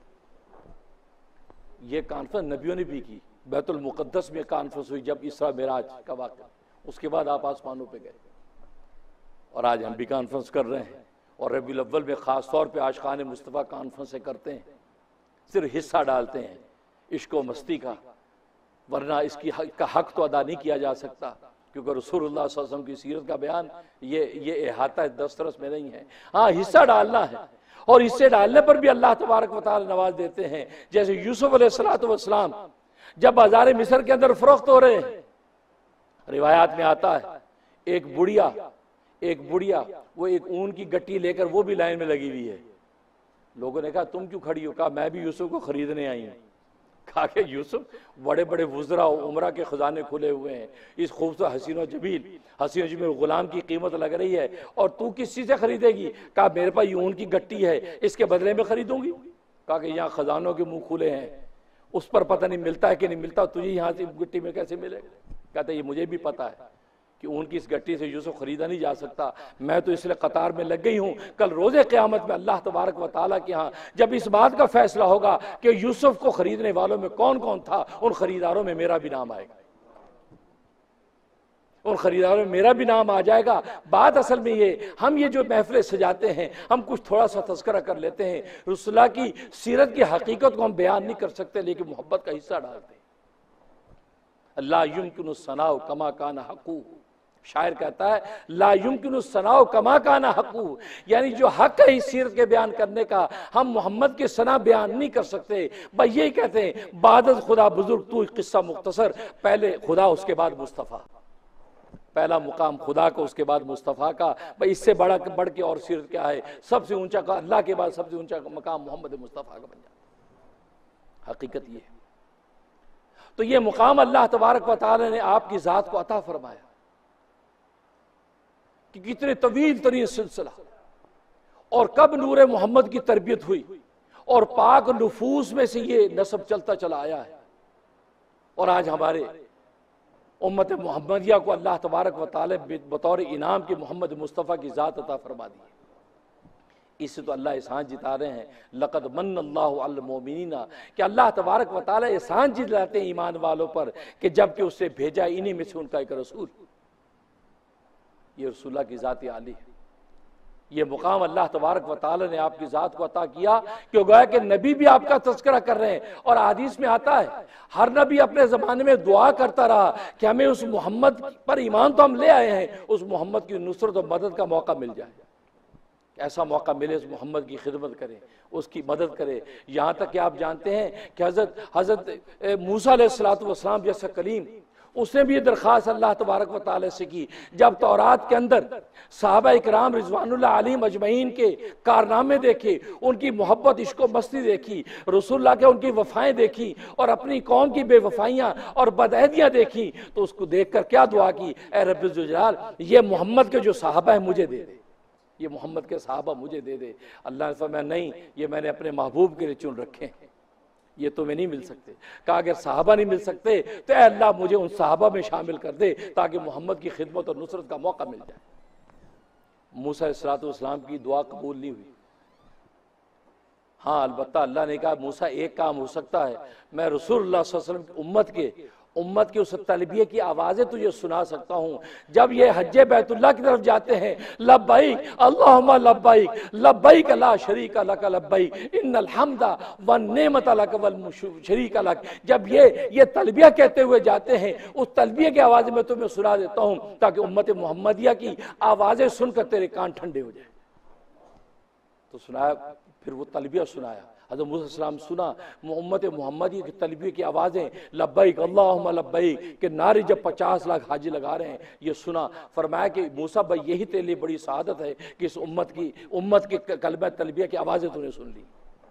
یہ کانفرنس نبیوں نے بھی کی، بیت المقدس میں کانفرنس ہوئی جب اسراء معراج کا واقعہ، اس کے بعد آپ آسمانوں پہ گئے، اور آج ہم بھی کانفرنس کر رہے ہیں، اور ربیع الاول میں خاص طور پہ عاشقان مصطفیٰ کانفرنسیں کرتے ہیں، صرف حصہ ڈالتے ہیں عشق و مستی کا، ورنہ اس کی حق کا حق تو ادا نہیں کیا جا سکتا، کیونکہ رسول اللہ صلی اللہ علیہ وسلم کی سیرت کا بیان یہ یہ احاطہ دسترس میں نہیں ہے۔ ہاں حصہ ڈالنا ہے، اور حصے ڈالنے پر بھی اللہ تبارک و تعالی نواز دیتے ہیں، جیسے یوسف علیہ السلام جب بازار مصر کے اندر فروخت ہو رہے ہیں، روایات میں آتا ہے ایک بڑھیا ایک بڑھیا وہ ایک اون کی گٹی لے کر وہ بھی لائن میں لگی ہوئی ہے. لوگوں نے کہا تم کیوں کھڑی ہو؟ کہا میں بھی یوسف کو خریدنے آئی ہوں. کہا کہ یوسف بڑے بڑے وزراء عمرہ کے خزانے کھلے ہوئے ہیں، اس خوبصورت حسین و جمیل حسین و جمیل غلام کی قیمت لگ رہی ہے اور تو کس چیز سے خریدے گی؟ کہا میرے پاس یہ اون کی گٹی ہے، اس کے بدلے میں خریدوں گی. کہا کہ یہاں خزانوں کے منہ کھلے ہیں، اس پر پتہ نہیں ملتا ہے کہ نہیں ملتا، تجھے یہاں سے گٹی میں کیسے ملے گا؟ کہتا ہے یہ مجھے بھی پتا ہے کہ اون کی اس گٹی سے یوسف خریدا نہیں جا سکتا، میں تو اس لیے قطار میں لگ گئی ہوں. کل روز قیامت میں اللہ تبارک و تعالیٰ کے ہاں جب اس بات کا فیصلہ ہوگا کہ یوسف کو خریدنے والوں میں کون کون تھا، ان خریداروں میں میرا بھی نام آئے گا، ان خریداروں میں میرا بھی نام آ جائے گا. بات اصل میں یہ، ہم یہ جو محفلیں سجاتے ہیں ہم کچھ تھوڑا سا تذکرہ کر لیتے ہیں، رسول اللہ کی سیرت کی حقیقت کو ہم بیان نہیں کر سکتے لیکن محبت کا حصہ ڈالتے ہیں. لا یمکن الثناء کما کان حقہ، شاعر کہتا ہے لا یمکن الثناء کما کان حقہ، یعنی جو حق ہے اس سیرت کے بیان کرنے کا ہم محمد کے ثنا بیان نہیں کر سکتے. بھائی یہی کہتے ہیں بعد از خدا بزرگ تو قصہ مختصر، پہلے خدا اس کے بعد مصطفیٰ، پہلا مقام خدا کا اس کے بعد مصطفیٰ کا. بھائی اس سے بڑا بڑھ کے اور سیرت کیا ہے؟ سب سے اونچا کا اللہ کے بعد سب سے اونچا مقام محمد مصطفیٰ کا بن جاتا. حقیقت یہ ہے. تو یہ مقام اللہ تبارک و تعالی نے آپ کی ذات کو عطا فرمایا کہ کتنے طویل ترین سلسلہ، اور کب نور محمد کی تربیت ہوئی اور پاک نفوس میں سے یہ نسب چلتا چلا آیا ہے. اور آج ہمارے امت محمدیہ کو اللہ تبارک و تعالی بطور انعام کے محمد مصطفیٰ کی ذات عطا فرما دی. اس سے تو اللہ احسان جتا رہے ہیں، لقد من اللہ علی المؤمنین، کہ اللہ تبارک و تعالی احسان جتلاتے ہیں ایمان والوں پر کہ جب کہ اس سے بھیجا انہی میں سے ان کا ایک رسول. یہ رسول اللہ کی ذات عالی ہے. یہ مقام اللہ تبارک و تعالی نے آپ کی ذات کو عطا کیا کہ گویا کہ نبی بھی آپ کا تذکرہ کر رہے ہیں. اور حدیث میں آتا ہے ہر نبی اپنے زمانے میں دعا کرتا رہا کہ ہمیں اس محمد پر ایمان تو ہم لے آئے ہیں، اس محمد کی نصرت و مدد کا موقع مل جائے، ایسا موقع ملے اس محمد کی خدمت کریں، اس کی مدد کرے. یہاں تک کہ آپ جانتے ہیں کہ حضرت حضرت موسیٰ علیہ السلام جیسا کلیم، اس نے بھی یہ درخواست اللہ تبارک و تعالی سے کی. جب تورات کے اندر صحابہ اکرام رضوان اللہ علیہم اجمعین کے کارنامے دیکھے، ان کی محبت عشق و مستی دیکھی، رسول اللہ کے ان کی وفائیں دیکھی اور اپنی قوم کی بے وفائیاں اور بدعہدیاں دیکھی، تو اس کو دیکھ کر کیا دعا کی؟ اے رب ذوالجلال، یہ محمد کے جو صحابہ ہیں مجھے دے دے، یہ محمد کے صحابہ مجھے دے دے. اللہ نے فرمایا نہیں، یہ میں نے اپنے محبوب کے لیے چن رکھے ہیں، یہ تمہیں نہیں مل سکتے. کہا اگر صحابہ نہیں مل سکتے تو اے اللہ مجھے ان صحابہ میں شامل کر دے تاکہ محمد کی خدمت اور نصرت کا موقع مل جائے. موسیٰ علیہ السلام کی دعا قبول نہیں ہوئی. ہاں البتہ اللہ نے کہا موسیٰ ایک کام ہو سکتا ہے، میں رسول اللہ صلی اللہ علیہ وسلم کی امت کے امت کی اس تلبیہ کی آوازیں تجھے سنا سکتا ہوں. جب یہ حج بیت اللہ کی طرف جاتے ہیں، لبیک اللہم لبیک لبیک لا شریک لک لبیک ان الحمد والنعمت لک والشریک لک، جب یہ یہ تلبیہ کہتے ہوئے جاتے ہیں، اس تلبیہ کی آوازیں میں تمہیں سنا دیتا ہوں تاکہ امت محمدیہ کی آوازیں سن کر تیرے کان ٹھنڈے ہو جائیں. تو سنایا، پھر وہ تلبیہ سنایا. حضرت موسیٰ علیہ السلام سنا امت محمدی کی تلبیہ کی آوازیں، لبیک اللہم لبیک کے نعرے جب پچاس لاکھ حاجی لگا رہے ہیں، یہ سنا. فرمایا کہ موسیٰ بھائی یہی تیرے لیے بڑی سعادت ہے کہ اس امت کی امت کی کلمہ تلبیہ کی آوازیں تو نے سن لی.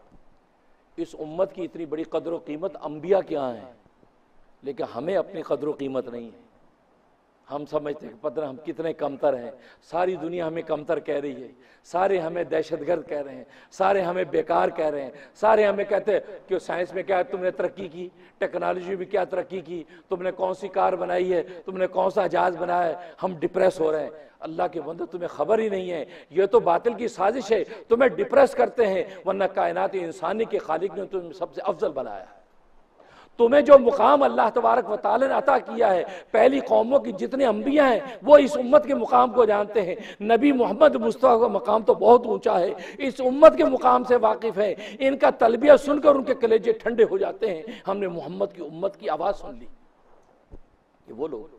اس امت کی اتنی بڑی قدر و قیمت انبیاء کے ہاں ہیں، لیکن ہمیں اپنی قدر و قیمت نہیں ہے. ہم سمجھتے ہیں پتہ ہم کتنے کمتر ہیں، ساری دنیا ہمیں کمتر کہہ رہی ہے، سارے ہمیں دہشت گرد کہہ رہے ہیں، سارے ہمیں بیکار کہہ رہے ہیں، سارے ہمیں کہتے ہیں کہ سائنس میں کیا ہے تم نے ترقی کی، ٹیکنالوجی میں کیا ترقی کی، تم نے کون سی کار بنائی ہے، تم نے کون سا جہاز بنایا ہے. ہم ڈپریس ہو رہے ہیں. اللہ کے بندے تمہیں خبر ہی نہیں ہے، یہ تو باطل کی سازش ہے، تمہیں ڈپریس کرتے ہیں، ورنہ کائنات انسانی کے خالق نے تمہیں سب سے افضل بنایا ہے. تمہیں جو مقام اللہ تبارک و تعالی نے عطا کیا ہے، پہلی قوموں کی جتنے انبیاء ہیں وہ اس امت کے مقام کو جانتے ہیں. نبی محمد مصطفیٰ کا مقام تو بہت اونچا ہے، اس امت کے مقام سے واقف ہیں. ان کا تلبیہ سن کر ان کے کلیجے ٹھنڈے ہو جاتے ہیں. ہم نے محمد کی امت کی آواز سن لی. یہ وہ لوگ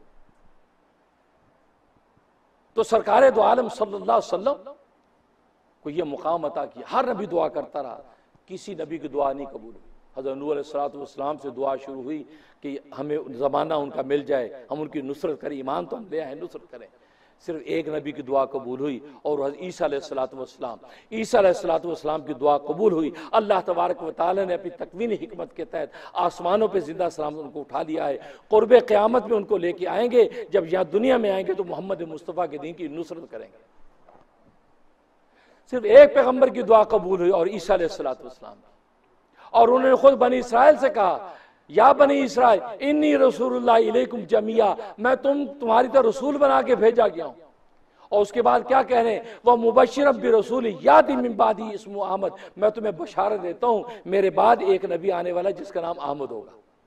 تو سرکار دو عالم صلی اللہ علیہ وسلم کو یہ مقام عطا کیا. ہر نبی دعا کرتا رہا، کسی نبی کی دعا نہیں قبول ہوئی. حضرت نوح علیہ السلام سے دعا شروع ہوئی کہ ہمیں زمانہ ان کا مل جائے، ہم ان کی نصرت کریں، ایمان تو ہم لے آئیں، نصرت کریں۔ صرف ایک نبی کی دعا قبول ہوئی اور حضرت عیسیٰ علیہ السلام عیسیٰ علیہ السلام کی دعا قبول ہوئی۔ اللہ تبارک و تعالی نے اپنی تکوینی حکمت کے تحت آسمانوں پہ زندہ سلامت ان کو اٹھا لیا ہے۔ قرب قیامت میں ان کو لے کے آئیں گے، جب یہاں دنیا میں آئیں گے تو محمد مصطفیٰ کے دین کی نصرت کریں گے۔ صرف ایک پیغمبر کی دعا قبول ہوئی اور عیسیٰ علیہ السلام، اور انہوں نے خود بنی اسرائیل سے کہا یا بنی اسرائیل انی رسول اللہ علیکم جمیعا، میں تم تمہاری طرح رسول بنا کے بھیجا گیا ہوں۔ اور اس کے بعد کیا کہہ رہے ہیں؟ وہ مبشرا برسول یاتی من بعدی اسمہ احمد، میں تمہیں بشارت دیتا ہوں میرے بعد ایک نبی آنے والا جس کا نام احمد ہوگا،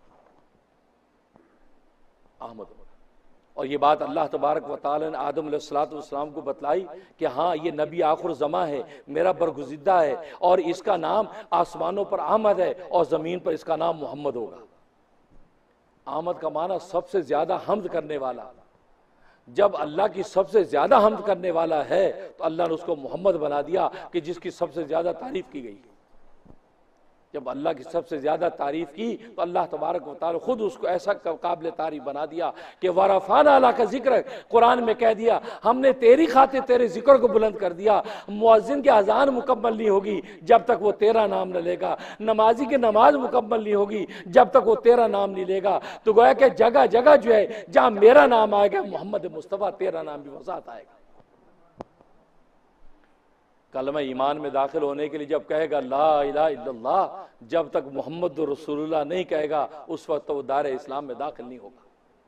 احمد ہوگا۔ اور یہ بات اللہ تبارک و تعالی نے آدم علیہ السلام کو بتلائی کہ ہاں یہ نبی آخر زماں ہے، میرا برگزیدہ ہے، اور اس کا نام آسمانوں پر احمد ہے اور زمین پر اس کا نام محمد ہوگا۔ احمد کا معنی سب سے زیادہ حمد کرنے والا۔ جب اللہ کی سب سے زیادہ حمد کرنے والا ہے تو اللہ نے اس کو محمد بنا دیا کہ جس کی سب سے زیادہ تعریف کی گئی۔ جب اللہ کی سب سے زیادہ تعریف کی تو اللہ تبارک و تعالی خود اس کو ایسا قابل تعریف بنا دیا کہ وَرَفَعْنَا لَكَ ذِكْرَكَ، قرآن میں کہہ دیا ہم نے تیری خاطر تیرے ذکر کو بلند کر دیا۔ مؤذن کی اذان مکمل نہیں ہوگی جب تک وہ تیرا نام نہ لے گا، نمازی کی نماز مکمل نہیں ہوگی جب تک وہ تیرا نام نہیں لے گا۔ تو گویا کہ جگہ جگہ جو ہے جہاں میرا نام آئے گا محمد مصطفیٰ تیرا نام بھی وسعت آئے گا۔ کلمہ ایمان میں داخل ہونے کے لیے جب کہے گا لا الہ الا اللہ، جب تک محمد رسول اللہ نہیں کہے گا اس وقت وہ دار اسلام میں داخل نہیں ہوگا۔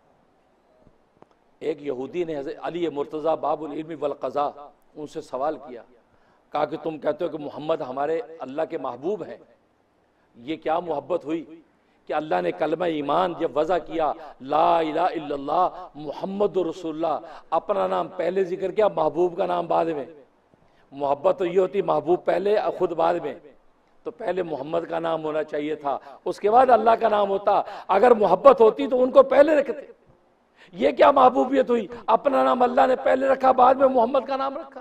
ایک یہودی نے حضرت علی مرتضیٰ باب العلم والقضاء ان سے سوال کیا، کہا کہ تم کہتے ہو کہ محمد ہمارے اللہ کے محبوب ہیں، یہ کیا محبت ہوئی کہ اللہ نے کلمہ ایمان جب وضع کیا لا الہ الا اللہ محمد رسول اللہ، اپنا نام پہلے ذکر کیا، محبوب کا نام بعد میں۔ محبت تو یہ ہوتی محبوب پہلے خود بعد میں، تو پہلے محمد کا نام ہونا چاہیے تھا، اس کے بعد اللہ کا نام ہوتا۔ اگر محبت ہوتی تو ان کو پہلے رکھتے۔ یہ کیا محبوبیت ہوئی؟ اپنا نام اللہ نے پہلے رکھا، بعد میں محمد کا نام رکھا۔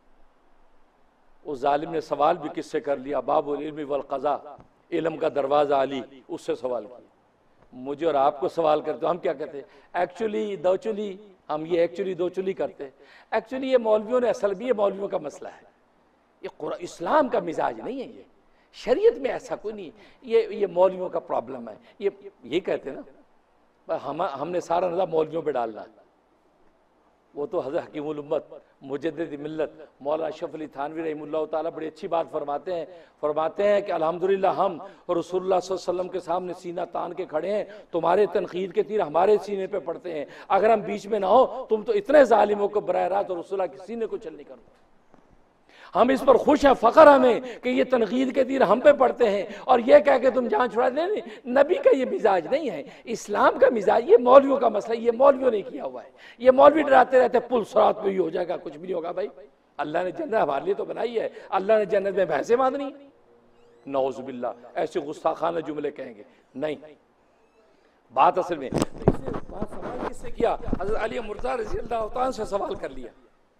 اس ظالم نے سوال بھی کس سے کر لیا؟ باب العلم والقضاء، علم کا دروازہ علی، اس سے سوال کیا۔ مجھے اور آپ کو سوال کرتے ہم کیا کہتے ہیں؟ ایکچولی دو چلی، ہم یہ ایکچولی دو چلی کرتے ہیں۔ ایکچولی یہ مولویوں نے اصل بھی یہ مولویوں کا مسئلہ ہے، یہ قرآن اسلام کا مزاج نہیں ہے، یہ شریعت میں ایسا کوئی نہیں، یہ یہ مولویوں کا پرابلم ہے۔ یہ یہ کہتے ہیں نا ہم ہم نے سارا نظام مولویوں پہ ڈالنا ہے۔ وہ تو حضرت حکیم الامت مجدد ملت مولانا اشرف علی تھانوی رحمہ اللہ تعالیٰ بڑی اچھی بات فرماتے ہیں فرماتے ہیں کہ الحمدللہ ہم رسول اللہ صلی اللہ علیہ وسلم کے سامنے سینہ تان کے کھڑے ہیں، تمہارے تنقید کے تیر ہمارے سینے پہ پڑتے ہیں، اگر ہم بیچ میں نہ ہو تم تو اتنے ظالموں کو براہ راست رسول اللہ کے سینے کو چلنے کرو۔ ہم اس پر خوش ہیں، فخر ہمیں کہ یہ تنقید کے تیر ہم پہ پڑتے ہیں، اور یہ کہہ کہ تم جان چھڑا دیں۔ نبی کا یہ مزاج نہیں ہے، اسلام کا مزاج، یہ مولویوں کا مسئلہ، یہ مولویوں نے کیا ہوا ہے۔ یہ مولوی ڈراتے رہتے پل صراط پہ ہی ہو جائے گا، کچھ بھی نہیں ہوگا۔ بھائی اللہ نے جنت ہمارے لیے تو بنائی ہے، اللہ نے جنت میں بھینسیں باندھنی؟ نعوذ باللہ، ایسے گستاخانہ جملے کہیں گے نہیں۔ بات اصل میں بات سوال کس سے کیا؟ حضرت علی مرتضیٰ رضی اللہ عنہ سے سوال کر لیا،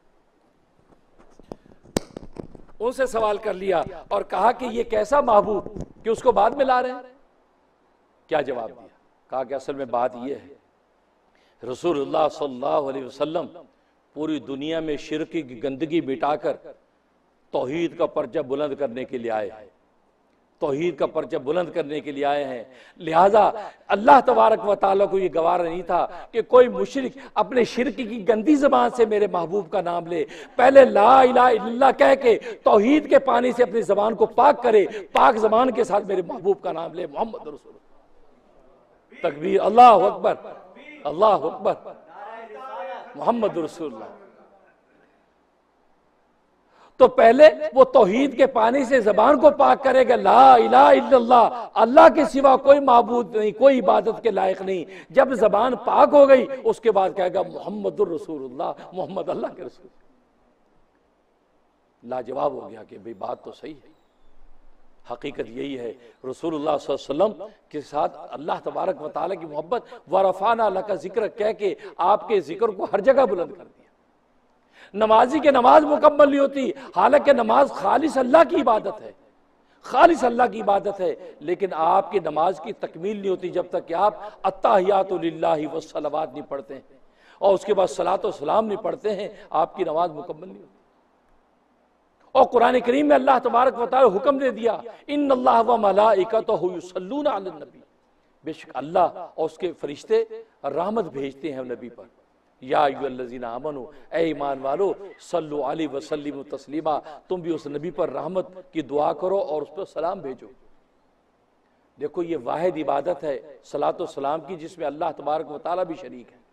ان سے سوال کر لیا اور کہا کہ یہ کیسا محبوب کہ اس کو بعد میں لا رہے ہیں؟ کیا جواب دیا؟ کہا کہ اصل میں بات یہ ہے رسول اللہ صلی اللہ علیہ وسلم پوری دنیا میں شرک کی گندگی مٹا کر توحید کا پرچہ بلند کرنے کے لیے آئے ہیں، توحید کا پرچہ بلند کرنے کے لیے آئے ہیں۔ لہٰذا اللہ تبارک و تعالیٰ کو یہ گوارا نہیں تھا کہ کوئی مشرک اپنے شرک کی گندی زبان سے میرے محبوب کا نام لے، پہلے لا الہ الا اللہ کہہ کے توحید کے پانی سے اپنی زبان کو پاک کرے، پاک زبان کے ساتھ میرے محبوب کا نام لے، محمد رسول اللہ۔ تکبیر، اللہ اکبر، اللہ اکبر، محمد رسول اللہ۔ تو پہلے وہ توحید کے پانی سے زبان کو پاک کرے گا، لا الہ الا اللہ، اللہ کے سوا کوئی معبود نہیں، کوئی عبادت کے لائق نہیں۔ جب زبان پاک ہو گئی اس کے بعد کہے گا محمد الرسول اللہ، محمد اللہ کے رسول۔ لاجواب ہو گیا کہ بھئی بات تو صحیح ہے، حقیقت یہی ہے۔ رسول اللہ صلی اللہ علیہ وسلم کے ساتھ اللہ تبارک و تعالیٰ کی محبت، وَرَفَعْنَا لَكَ ذِكْرَكَ کہہ کے آپ کے ذکر کو ہر جگہ بلند کر دیا۔ نمازی کے نماز مکمل نہیں ہوتی، حالانکہ نماز خالص اللہ کی عبادت ہے، خالص اللہ کی عبادت ہے، لیکن آپ کی نماز کی تکمیل نہیں ہوتی جب تک کہ آپ التحیات للہ والصلوات نہیں پڑھتے ہیں، اور اس کے بعد صلاۃ و سلام نہیں پڑھتے ہیں، آپ کی نماز مکمل نہیں ہوتی۔ اور قرآن کریم میں اللہ تبارک و تعالی حکم دے دیا، ان اللہ و ملائکتہ یصلون علی النبی، بے شک اللہ اور اس کے فرشتے رحمت بھیجتے ہیں نبی پر۔ یا ایھا الذین آمنوا، اے ایمان والو، صلو علیہ وسلم تسلیما، تم بھی اس نبی پر رحمت کی دعا کرو اور اس پر سلام بھیجو۔ دیکھو یہ واحد عبادت ہے صلاۃ و سلام کی جس میں اللہ تبارک و تعالیٰ بھی شریک ہے۔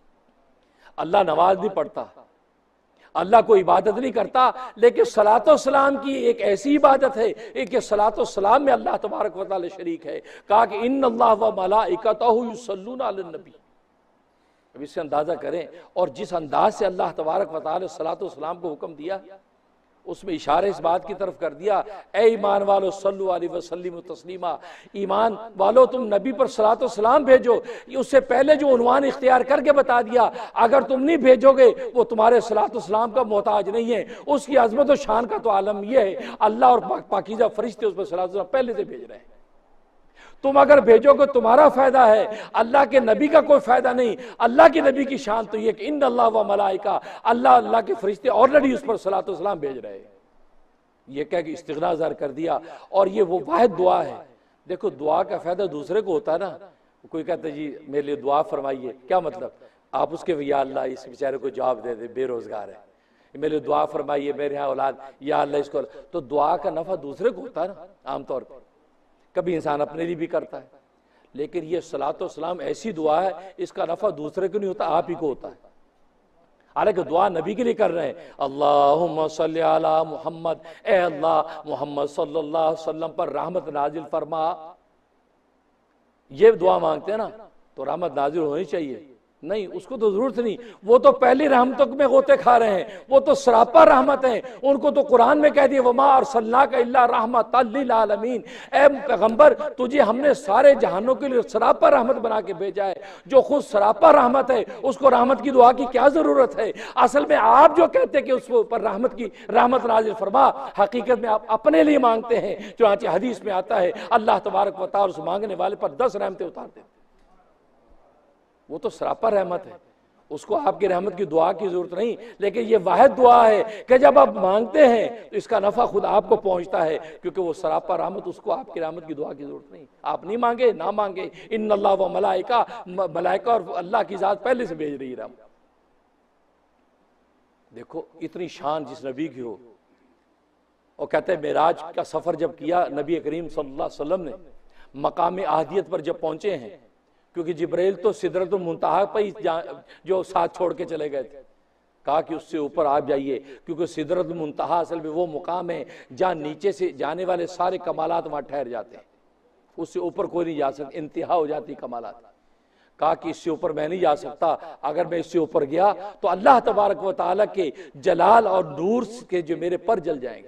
اللہ نماز نہیں پڑھتا، اللہ کو عبادت نہیں کرتا، لیکن صلاۃ و سلام کی ایک ایسی عبادت ہے کہ صلاۃ و سلام میں اللہ تبارک و تعالی شریک ہے۔ کہا کہ ان اللہ و ملائکتہ یصلون علی النبی۔ اب اس سے اندازہ کریں، اور جس انداز سے اللہ تبارک و تعالی صلاۃ و سلام کو حکم دیا، اس میں اشارہ اس بات کی طرف کر دیا، اے ایمان والو صلو علیہ وسلم تسلیما، ایمان والو تم نبی پر صلاۃ و سلام بھیجو۔ اس سے پہلے جو عنوان اختیار کر کے بتا دیا، اگر تم نہیں بھیجو گے وہ تمہارے صلاۃ و سلام کا محتاج نہیں ہے۔ اس کی عظمت و شان کا تو عالم یہ ہے، اللہ اور پاکیزہ فرشتے اس پر صلاۃ و سلام پہلے سے بھیج رہے ہیں۔ تم اگر بھیجو گے تمہارا فائدہ ہے، اللہ کے نبی کا کوئی فائدہ نہیں۔ اللہ کے نبی کی شان تو یہ کہ ان اللہ و ملائکہ، اللہ اللہ کے فرشتے آلریڈی اس پر صلاۃ و سلام بھیج رہے ہیں۔ یہ کہہ کہ استغنا ظاہر کر دیا، اور یہ وہ واحد دعا ہے۔ دیکھو دعا کا فائدہ دوسرے کو ہوتا ہے نا، کوئی کہتا ہے جی میرے لیے دعا فرمائیے، کیا مطلب؟ آپ اس کے یا اللہ اس بیچارے کو جواب دے دے، بے روزگار ہے، میرے لیے دعا فرمائیے، میرے ہاں اولاد، یا اللہ اس کو، تو دعا کا نفع دوسرے کو ہوتا ہے نا عام طور پر، کبھی انسان اپنے لیے بھی کرتا ہے، لیکن یہ صلاۃ و سلام ایسی دعا ہے اس کا نفع دوسرے کو نہیں ہوتا، آپ ہی کو ہوتا ہے۔ حالانکہ دعا نبی کے لیے کر رہے ہیں، اللہم صلی علی محمد، اے اللہ محمد صلی اللہ علیہ وسلم پر رحمت نازل فرما، یہ دعا مانگتے ہیں نا تو رحمت نازل ہونی چاہیے، نہیں اس کو تو ضرورت نہیں، وہ تو پہلی رحمتوں میں غوطے کھا رہے ہیں، وہ تو سراپا رحمت ہیں، ان کو تو قرآن میں کہہ دیا وما ارسلناک الا رحمۃ للعالمین، اے پیغمبر تجھے ہم نے سارے جہانوں کے لیے سراپا رحمت بنا کے بھیجا ہے۔ جو خود سراپا رحمت ہے اس کو رحمت کی دعا کی کیا ضرورت ہے؟ اصل میں آپ جو کہتے ہیں کہ اس پر رحمت کی رحمت نازل فرما، حقیقت میں آپ اپنے لیے مانگتے ہیں، چنانچہ حدیث میں آتا ہے اللہ تبارک و تعالی اس مانگنے والے پر دس رحمتیں اتارتے ہیں، وہ تو سراپا رحمت ہے، اس کو آپ کی رحمت کی دعا کی ضرورت نہیں۔ لیکن یہ واحد دعا ہے کہ جب آپ مانگتے ہیں تو اس کا نفع خود آپ کو پہنچتا ہے، کیونکہ وہ سراپا رحمت، اس کو آپ کی رحمت کی دعا کی ضرورت نہیں۔ آپ نہیں مانگے نہ مانگے، ان اللہ و ملائکہ، ملائکہ اور اللہ کی ذات پہلے سے بھیج رہی رحمت۔ دیکھو اتنی شان جس نبی کی ہو، اور کہتے ہیں معراج کا سفر جب کیا نبی کریم صلی اللہ علیہ وسلم نے، مقام احدیت پر جب پہنچے ہیں، کیونکہ جبرائیل تو سدرۃ المنتہا پہ ہی جو ساتھ چھوڑ کے چلے گئے تھے، کہا کہ اس سے اوپر آپ جائیے، کیونکہ سدرۃ المنتہا اصل میں وہ مقام ہے جہاں نیچے سے جانے والے سارے کمالات وہاں ٹھہر جاتے ہیں، اس سے اوپر کوئی نہیں جا سکتا، انتہا ہو جاتی کمالات۔ کہا کہ اس سے اوپر میں نہیں جا سکتا، اگر میں اس سے اوپر گیا تو اللہ تبارک و تعالیٰ کے جلال اور نور کے جو میرے پر جل جائیں گے۔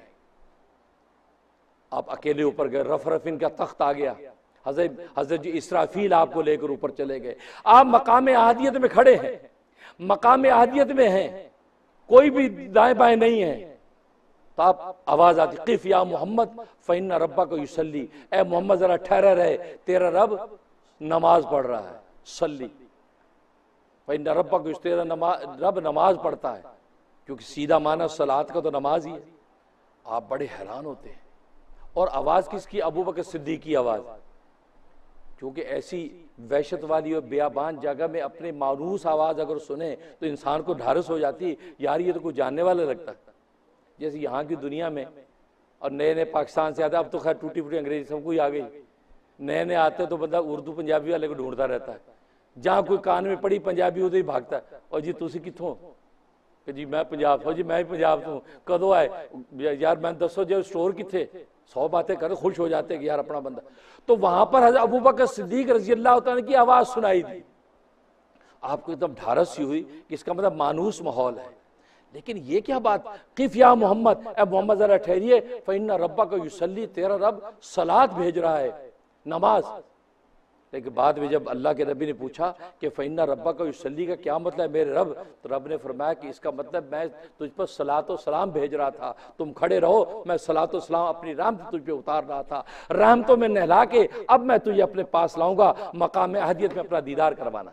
آپ اکیلے اوپر گئے، رف رفین کا تخت آ گیا، حضرت حضرت اسرافیل آپ کو لے کر اوپر چلے گئے، آپ مقام احدیت میں کھڑے ہیں، مقام احدیت میں ہیں، کوئی بھی دائیں بائیں نہیں ہے، تو آپ آواز آتی قف یا محمد فإن ربک یصلی، اے محمد ذرا ٹھہرا رہے، تیرا رب نماز پڑھ رہا ہے، صلی فإن ربک، تیرا رب نماز پڑھتا ہے، کیونکہ سیدھا معنی صلاۃ کا تو نماز ہی ہے۔ آپ بڑے حیران ہوتے ہیں، اور آواز کس کی؟ ابو بکر صدیق کی آواز، کیونکہ ایسی وحشت والی اور بیابان جگہ میں اپنے مانوس آواز اگر سنیں تو انسان کو ڈھارس ہو جاتی، یار یہ تو کوئی جاننے والا لگتا ہے۔ جیسے یہاں کی دنیا میں، اور نئے نئے پاکستان سے آتے، اب تو خیر ٹوٹی پھوٹی انگریزی سب کو ہی آ گئی، نئے نئے آتے تو بندہ اردو پنجابی والے کو ڈھونڈتا رہتا ہے، جہاں کوئی کان میں پڑی پنجابی ادھر ہی بھاگتا ہے، اور جی تسی کتھوں؟ کہ جی میں پنجاب، ہو جی میں پنجاب تو کدو آئے یار، میں دسو جو سٹور کتھے، سو باتیں کرے، خوش ہو جاتے کہ یار اپنا بندہ۔ تو وہاں پر حضرت ابو بکر صدیق رضی اللہ تعالیٰ کی آواز سنائی دی، آپ کو ایک دم ڈھارس سی ہوئی کہ اس کا مطلب مانوس ماحول ہے۔ لیکن یہ کیا بات، قف یا محمد، اے محمد ذرا ٹھہریے، فإن ربک یصلی، تیرا رب صلاۃ بھیج رہا ہے، نماز۔ لیکن بعد میں جب اللہ کے نبی نے پوچھا کہ فَإِنَّ رَبَّكَ يُصَلِّي کا کیا مطلب ہے میرے رب، تو رب نے فرمایا کہ اس کا مطلب میں تجھ پر صلاۃ و سلام بھیج رہا تھا، تم کھڑے رہو، میں صلاۃ و سلام اپنی رحمت تجھ پہ اتار رہا تھا، رحمتوں میں نہلا کے اب میں تجھے اپنے پاس لاؤں گا مقام احدیت میں اپنا دیدار کروانا۔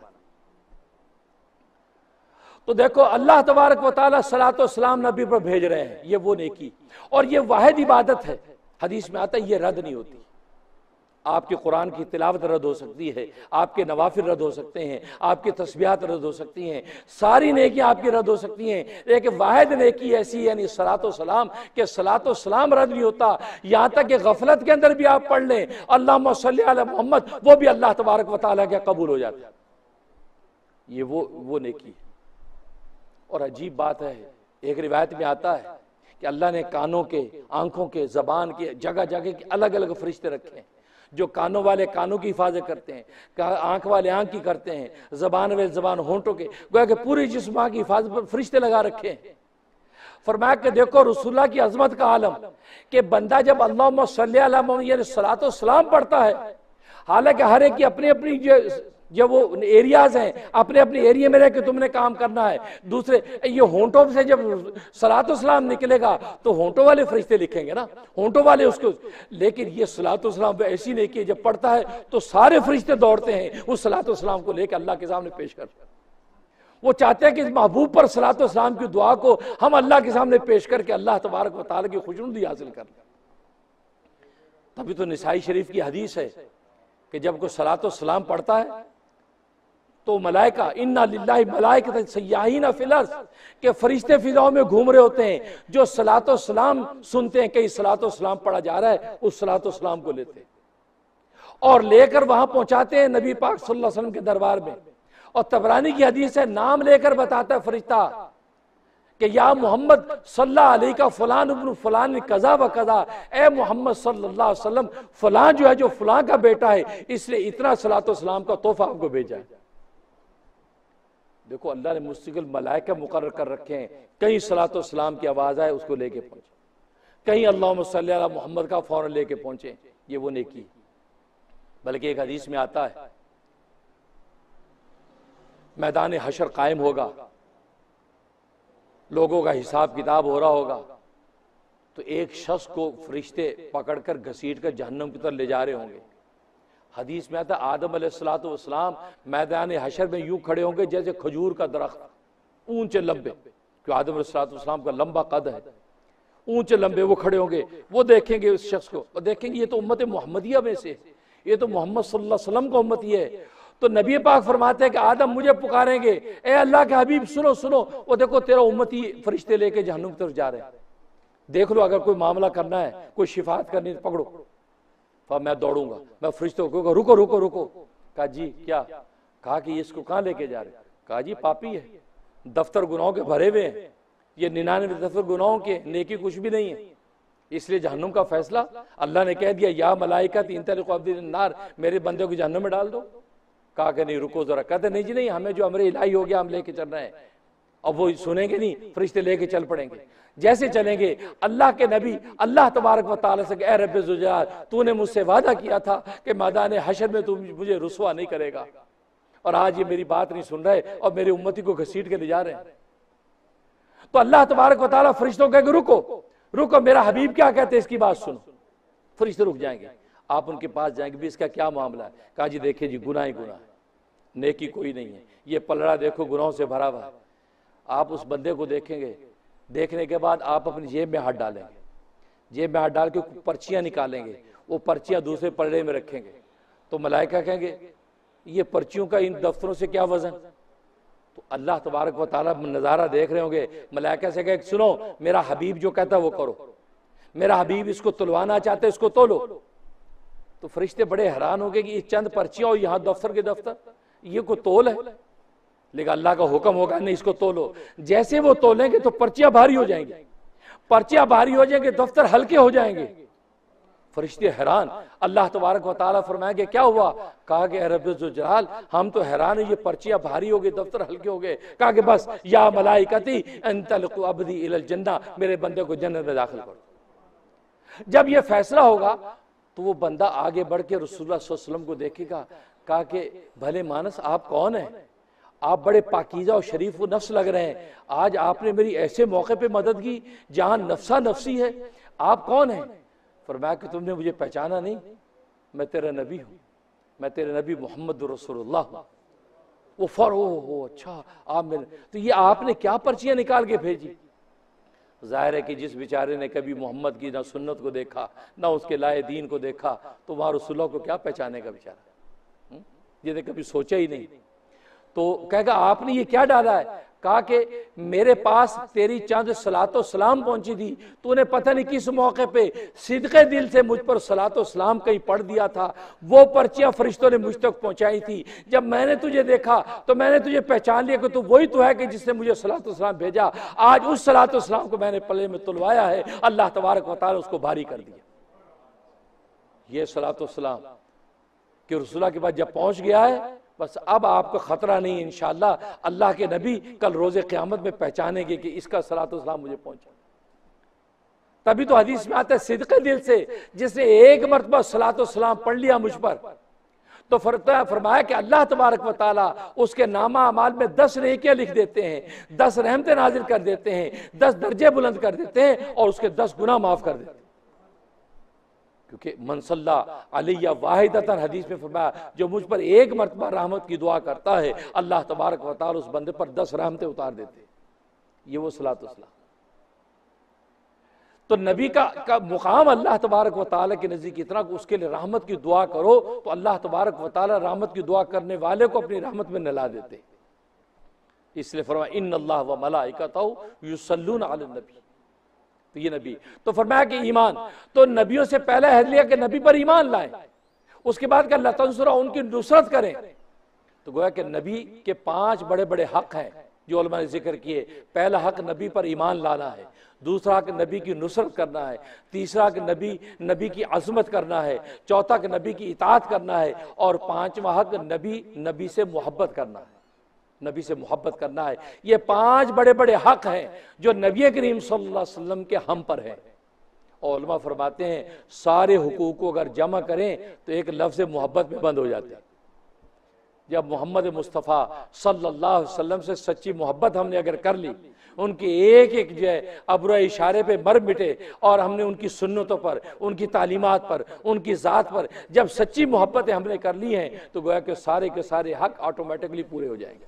تو دیکھو اللہ تبارک و تعالیٰ صلاۃ و سلام نبی پر بھیج رہے ہیں، یہ وہ نیکی، اور یہ واحد عبادت ہے، حدیث میں آتا ہے یہ رد نہیں ہوتی۔ آپ کے قرآن کی تلاوت رد ہو سکتی ہے، آپ کے نوافل رد ہو سکتے ہیں، آپ کی تسبیحات رد ہو سکتی ہیں، ساری نیکیاں آپ کی رد ہو سکتی ہیں، لیکن واحد نیکی ایسی یعنی صلاۃ و سلام کہ صلاۃ و سلام رد نہیں ہوتا، یہاں تک کہ غفلت کے اندر بھی آپ پڑھ لیں اللہم صلی علی محمد، وہ بھی اللہ تبارک و تعالیٰ کے قبول ہو جاتا ہے۔ یہ وہ وہ نیکی ہے۔ اور عجیب بات ہے، ایک روایت میں آتا ہے کہ اللہ نے کانوں کے، آنکھوں کے، زبان کے، جگہ جگہ کے الگ الگ فرشتے رکھے ہیں، جو کانوں والے کانوں کی حفاظت کرتے ہیں، آنکھ والے آنکھ کی کرتے ہیں، زبان والے زبان ہونٹوں کے، گویا کہ پوری جسم کی حفاظت پر فرشتے لگا رکھے ہیں۔ فرمایا کہ دیکھو رسول اللہ کی عظمت کا عالم کہ بندہ جب اللہم صلی علی محمد یعنی صلاۃ و سلام پڑھتا ہے، حالانکہ ہر ایک کی اپنی اپنی جو جب وہ ایریاز ہیں، اپنے اپنے ایریے میں رہ کے تم نے کام کرنا ہے، دوسرے یہ ہونٹوں سے جب صلاۃ و سلام نکلے گا تو ہونٹوں والے فرشتے لکھیں گے نا، ہونٹوں والے اس کو، لیکن یہ صلاۃ و سلام ایسی نہیں کہ جب پڑھتا ہے تو سارے فرشتے دوڑتے ہیں اس صلاۃ و سلام کو لے کے اللہ کے سامنے پیش کرتے ہیں۔ وہ چاہتے ہیں کہ اس محبوب پر صلاۃ و سلام کی دعا کو ہم اللہ کے سامنے پیش کر کے اللہ تبارک و تعالیٰ کی خوشنودی حاصل کر لیں۔ تبھی تو نسائی شریف کی حدیث ہے کہ جب کوئی صلاۃ و سلام پڑھتا ہے تو ملائکہ اِنَّا لِلَّهِ مَلَائِكَةً سَيَّاحِينَ فِي الْأَرْضِ کہ فرشتے فضاؤں میں گھوم رہے ہوتے ہیں، جو صلاۃ و سلام سنتے ہیں کہ صلاۃ و سلام پڑھا جا رہا ہے، اس صلاۃ و سلام کو لیتے ہیں اور لے کر وہاں پہنچاتے ہیں نبی پاک صلی اللہ علیہ وسلم کے دربار میں۔ اور طبرانی کی حدیث ہے، نام لے کر بتاتا ہے فرشتہ کہ یا محمد صلی اللہ علیہ کا فلان ابن فلان قضا و قضا، اے محمد صلی اللہ علیہ وسلم فلان جو ہے جو فلان کا بیٹا ہے، اس لیے اتنا صلاۃ و سلام کا تحفہ آپ کو بھیجا ہے۔ دیکھو اللہ نے مستقل ملائکہ مقرر کر رکھے ہیں، کہیں صلاۃ و سلام کی آواز آئے اس کو لے کے پہنچے، کہیں اللہم صلی علی محمد کا فوراً لے کے پہنچے، یہ وہ نیکی۔ بلکہ ایک حدیث میں آتا ہے میدان حشر قائم ہوگا، لوگوں کا حساب کتاب ہو رہا ہوگا، تو ایک شخص کو فرشتے پکڑ کر گھسیٹ کر جہنم کی طرف لے جا رہے ہوں گے۔ حدیث میں آتا ہے آدم علیہ الصلوۃ والسلام میدان حشر میں یوں کھڑے ہوں گے جیسے کھجور کا درخت، اونچے لمبے، کہ آدم علیہ الصلوۃ والسلام کا لمبا قد ہے، اونچے لمبے وہ کھڑے ہوں گے، وہ دیکھیں گے اس شخص کو اور دیکھیں گے یہ تو امت محمدیہ میں سے، یہ تو محمد صلی اللہ علیہ وسلم کا امتی ہے۔ تو نبی پاک فرماتے ہیں کہ آدم مجھے پکاریں گے، اے اللہ کے حبیب سنو سنو، وہ دیکھو تیرا امتی فرشتے لے کے جہنم کی طرف جا رہے ہیں، دیکھ لو اگر کوئی معاملہ کرنا ہے، کوئی شفاعت کرنی ہے پکڑو۔ میں دوڑوں گا، میں فرشتوں کو کہوں رکو رکو رکو، کہا جی کیا؟ کہا کہ اس کو کہاں لے کے جا رہے؟ کہا جی پاپی ہے، دفتر گناہوں کے بھرے ہوئے ہیں، یہ ننانوے دفتر گناہوں کے، نیکی کچھ بھی نہیں ہے، اس لیے جہنم کا فیصلہ اللہ نے کہہ دیا یا ملائکۃ انطلقوا بی النار، میرے بندے کو جہنم میں ڈال دو۔ کہا کہ نہیں رکو ذرا، کہتے نہیں جی نہیں، ہمیں جو امر الہی ہو گیا ہم لے کے چل رہے ہیں۔ اب وہ سنیں گے نہیں، فرشتے لے کے چل پڑیں گے، جیسے چلیں گے اللہ کے نبی اللہ تبارک و تعالیٰ سے کہ اے رب ذوالجلال تو نے مجھ سے وعدہ کیا تھا کہ میدان حشر میں تو مجھے رسوا نہیں کرے گا، اور آج یہ میری بات نہیں سن رہے اور میری امتی کو گھسیٹ کے لے جا رہے ہیں۔ تو اللہ تبارک و تعالیٰ فرشتوں کہے کہ رکو رکو، میرا حبیب کیا کہتے ہیں اس کی بات سنو۔ فرشتے رک جائیں گے، آپ ان کے پاس جائیں گے بھی اس کا کیا معاملہ ہے؟ کہا جی دیکھیں جی گناہ ہی گناہ ہے، نیکی کوئی نہیں ہے، یہ پلڑا دیکھو گناہوں سے بھرا ہوا ہے۔ آپ اس بندے کو دیکھیں گے، دیکھنے کے بعد آپ اپنی جیب میں ہاتھ ڈالیں گے، جیب میں ہاتھ ڈال کے پرچیاں نکالیں گے، وہ پرچیاں دوسرے پلڑے میں رکھیں گے، تو ملائکہ کہیں گے یہ پرچیوں کا ان دفتروں سے کیا وزن؟ تو اللہ تبارک و تعالیٰ نظارہ دیکھ رہے ہوں گے، ملائکہ سے کہے سنو میرا حبیب جو کہتا ہے وہ کرو، میرا حبیب اس کو تلوانا چاہتے اس کو تولو۔ تو فرشتے بڑے حیران ہو گئے کہ یہ چند پرچیاں اور یہاں دفتر کے دفتر، یہ کوئی تول ہے؟ لیکن اللہ کا حکم ہوگا نہیں اس کو تولو۔ جیسے وہ تولیں گے تو پرچیاں بھاری ہو جائیں گی، پرچیاں بھاری ہو جائیں گے، دفتر ہلکے ہو جائیں گے۔ فرشتے حیران، اللہ تبارک و تعالیٰ فرمائیں گے کیا ہوا؟ کہا کہ اے رب ذوالجلال ہم تو حیران ہیں، یہ پرچیاں بھاری ہو گئی، دفتر ہلکے ہو گئے۔ کہا کہ بس یا ملائکتی انطلقوا عبدی الی الجنہ، میرے بندے کو جنت میں داخل کرو۔ جب یہ فیصلہ ہوگا تو وہ بندہ آگے بڑھ کے رسول اللہ صلی اللہ علیہ وسلم کو دیکھے گا، کہا کہ بھلے مانس آپ کون ہیں؟ آپ بڑے پاکیزہ اور شریف و نفس لگ رہے ہیں، آج آپ نے میری ایسے موقع پہ مدد کی جہاں نفسا نفسی ہے، آپ کون ہیں؟ فرمایا کہ تم نے مجھے پہچانا نہیں، میں تیرا نبی ہوں، میں تیرے نبی محمد رسول اللہ ہوں۔ وہ فور ہو ہو اچھا آپ میرے، تو یہ آپ نے کیا پرچیاں نکال کے بھیجی؟ ظاہر ہے کہ جس بیچارے نے کبھی محمد کی نہ سنت کو دیکھا نہ اس کے لائے دین کو دیکھا تو وہاں رسول اللہ کو کیا پہچانے گا بیچارہ، یہ نے کبھی سوچا ہی نہیں۔ تو کہے گا آپ نے یہ کیا ڈالا ہے؟ کہا کہ میرے پاس تیری چند صلاۃ و سلام پہنچی تھی، تو نے پتہ نہیں کس موقع پہ صدقے دل سے مجھ پر صلاۃ و سلام کہیں پڑھ دیا تھا، وہ پرچیاں فرشتوں نے مجھ تک پہنچائی تھی۔ جب میں نے تجھے دیکھا تو میں نے تجھے پہچان لیا کہ تو وہی تو ہے کہ جس نے مجھے صلاۃ و سلام بھیجا۔ آج اس صلاۃ و سلام کو میں نے پلے میں تلوایا ہے، اللہ تبارک و تعالی اس کو بھاری کر دیا۔ یہ صلاۃ و سلام کہ رسول اللہ کے بعد جب پہنچ گیا ہے، بس اب آپ کو خطرہ نہیں، انشاءاللہ اللہ کے نبی کل روز قیامت میں پہچانیں گے کہ اس کا صلاۃ و سلام مجھے پہنچا۔ تبھی تو حدیث میں آتا ہے صدقے دل سے جس نے ایک مرتبہ صلاۃ و سلام پڑھ لیا مجھ پر، تو فرمایا کہ اللہ تبارک و تعالیٰ اس کے نامہ اعمال میں دس نیکیاں لکھ دیتے ہیں، دس رحمتیں نازل کر دیتے ہیں، دس درجے بلند کر دیتے ہیں اور اس کے دس گناہ معاف کر دیتے ہیں۔ کیونکہ من صلی علیہ واحدۃ، حدیث میں فرمایا جو مجھ پر ایک مرتبہ رحمت کی دعا کرتا ہے اللہ تبارک و تعالی اس بندے پر دس رحمتیں اتار دیتے ہیں۔ یہ وہ صلاۃ و سلام۔ تو نبی کا, کا مقام اللہ تبارک و تعالی کے نزدیک اتنا کہ اس کے لیے رحمت کی دعا کرو تو اللہ تبارک و تعالی رحمت کی دعا کرنے والے کو اپنی رحمت میں نلا دیتے ہیں۔ اس لیے فرمایا ان اللہ و ملائکتہ یصلون علی النبی، تو یہ نبی تو فرمایا کہ ایمان، تو نبیوں سے پہلا عہد لیا کہ نبی پر ایمان لائیں، اس کے بعد کہ اللہ تنصرہ ان کی نصرت کریں۔ تو گویا کہ نبی کے پانچ بڑے بڑے حق ہیں جو علماء نے ذکر کیے۔ پہلا حق نبی پر ایمان لانا ہے، دوسرا حق نبی کی نصرت کرنا ہے، تیسرا کہ نبی نبی کی عظمت کرنا ہے، چوتھا کہ نبی کی اطاعت کرنا ہے، اور پانچواں حق نبی نبی سے محبت کرنا ہے، نبی سے محبت کرنا ہے۔ یہ پانچ بڑے بڑے حق ہیں جو نبی کریم صلی اللہ علیہ وسلم کے ہم پر ہیں۔ اور علماء فرماتے ہیں سارے حقوق کو اگر جمع کریں تو ایک لفظ محبت میں بند ہو جاتے ہیں۔ جب محمد مصطفیٰ صلی اللہ علیہ وسلم سے سچی محبت ہم نے اگر کر لی، ان کی ایک ایک جو ہے ابرو اشارے پہ مر مٹے، اور ہم نے ان کی سنتوں پر، ان کی تعلیمات پر، ان کی ذات پر جب سچی محبتیں ہم نے کر لی ہیں تو گویا کہ سارے کے سارے حق آٹومیٹکلی پورے ہو جائیں گے۔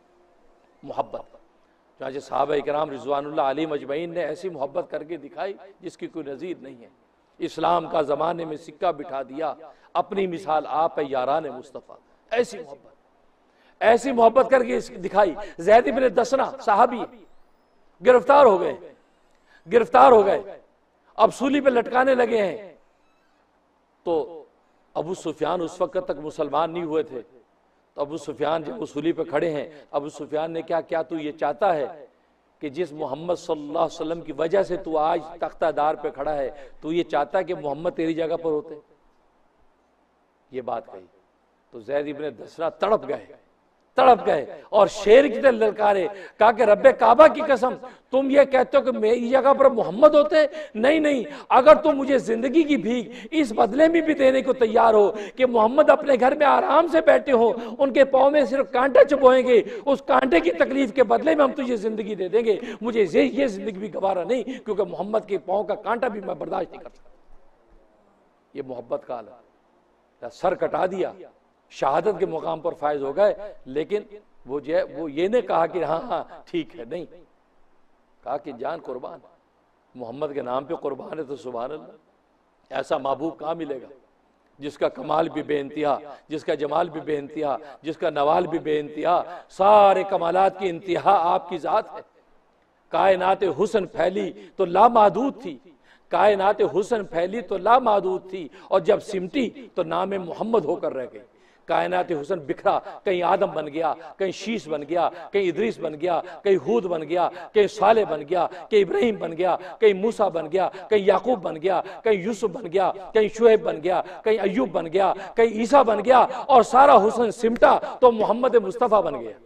محبت چنانچہ صحابہ کرام رضوان اللہ علیہم اجمعین نے ایسی محبت کر کے دکھائی جس کی کوئی نظیر نہیں ہے۔ اسلام کا زمانے میں سکہ بٹھا دیا، اپنی مثال آپ ہے یاران مصطفیٰ، ایسی محبت ایسی محبت کر کے دکھائی۔ زید بن دسنہ صحابی گرفتار ہو گئے گرفتار ہو گئے اب سولی پہ لٹکانے لگے ہیں، تو ابو سفیان اس وقت تک مسلمان نہیں ہوئے تھے۔ تو ابو سفیان جب اصولی پہ کھڑے ہیں، ابو سفیان نے کیا کیا تو یہ چاہتا ہے کہ جس محمد صلی اللہ علیہ وسلم کی وجہ سے تو آج تختہ دار پہ کھڑا ہے، تو یہ چاہتا ہے کہ محمد تیری جگہ پر ہوتے؟ یہ بات کہی تو زید بن دسنہ تڑپ گئے تڑپ گئے اور شیر کی طرح للکارے، کہا کہ رب کعبہ کی قسم تم یہ کہتے ہو کہ میری جگہ پر محمد ہوتے؟ نہیں نہیں، اگر تم مجھے زندگی کی بھیک اس بدلے میں بھی دینے کو تیار ہو کہ محمد اپنے گھر میں آرام سے بیٹھے ہو، ان کے پاؤں میں صرف کانٹے چبوئیں گے، اس کانٹے کی تکلیف کے بدلے میں ہم تجھے زندگی دے دیں گے، مجھے یہ زندگی بھی گوارا نہیں، کیونکہ محمد کے پاؤں کا کانٹا بھی میں برداشت نہیں کر سکتا۔ یہ محبت کا عالم، سر کٹا دیا، شہادت کے مقام پر فائز ہو گئے، لیکن وہ جو ہے وہ یہ نہیں کہا کہ ہاں ہاں ٹھیک ہے، نہیں کہا کہ جان قربان، محمد کے نام پہ قربان ہے تو سبحان اللہ، ایسا محبوب کہاں ملے گا جس کا کمال بھی بے انتہا، جس کا جمال بھی بے انتہا، جس کا نوال بھی بے انتہا، سارے کمالات کی انتہا آپ کی ذات ہے۔ کائنات حسن پھیلی تو لامحدود تھی، کائنات حسن پھیلی تو لامحدود تھی، اور جب سمٹی تو نام محمد ہو کر رہ گئی۔ کائنات حسن بکھرا، کہیں آدم بن گیا، کہیں شیش بن گیا، کہیں ادریس بن گیا، کہیں ہود بن گیا، کہیں صالح بن گیا، کہیں ابراہیم بن گیا، کہیں موسیٰ بن گیا، کہیں یعقوب بن گیا، کہیں یوسف بن گیا، کہیں شعیب بن گیا، کہیں ایوب بن گیا، کہیں عیسیٰ بن گیا، اور سارا حسن سمٹا تو محمد مصطفیٰ بن گیا۔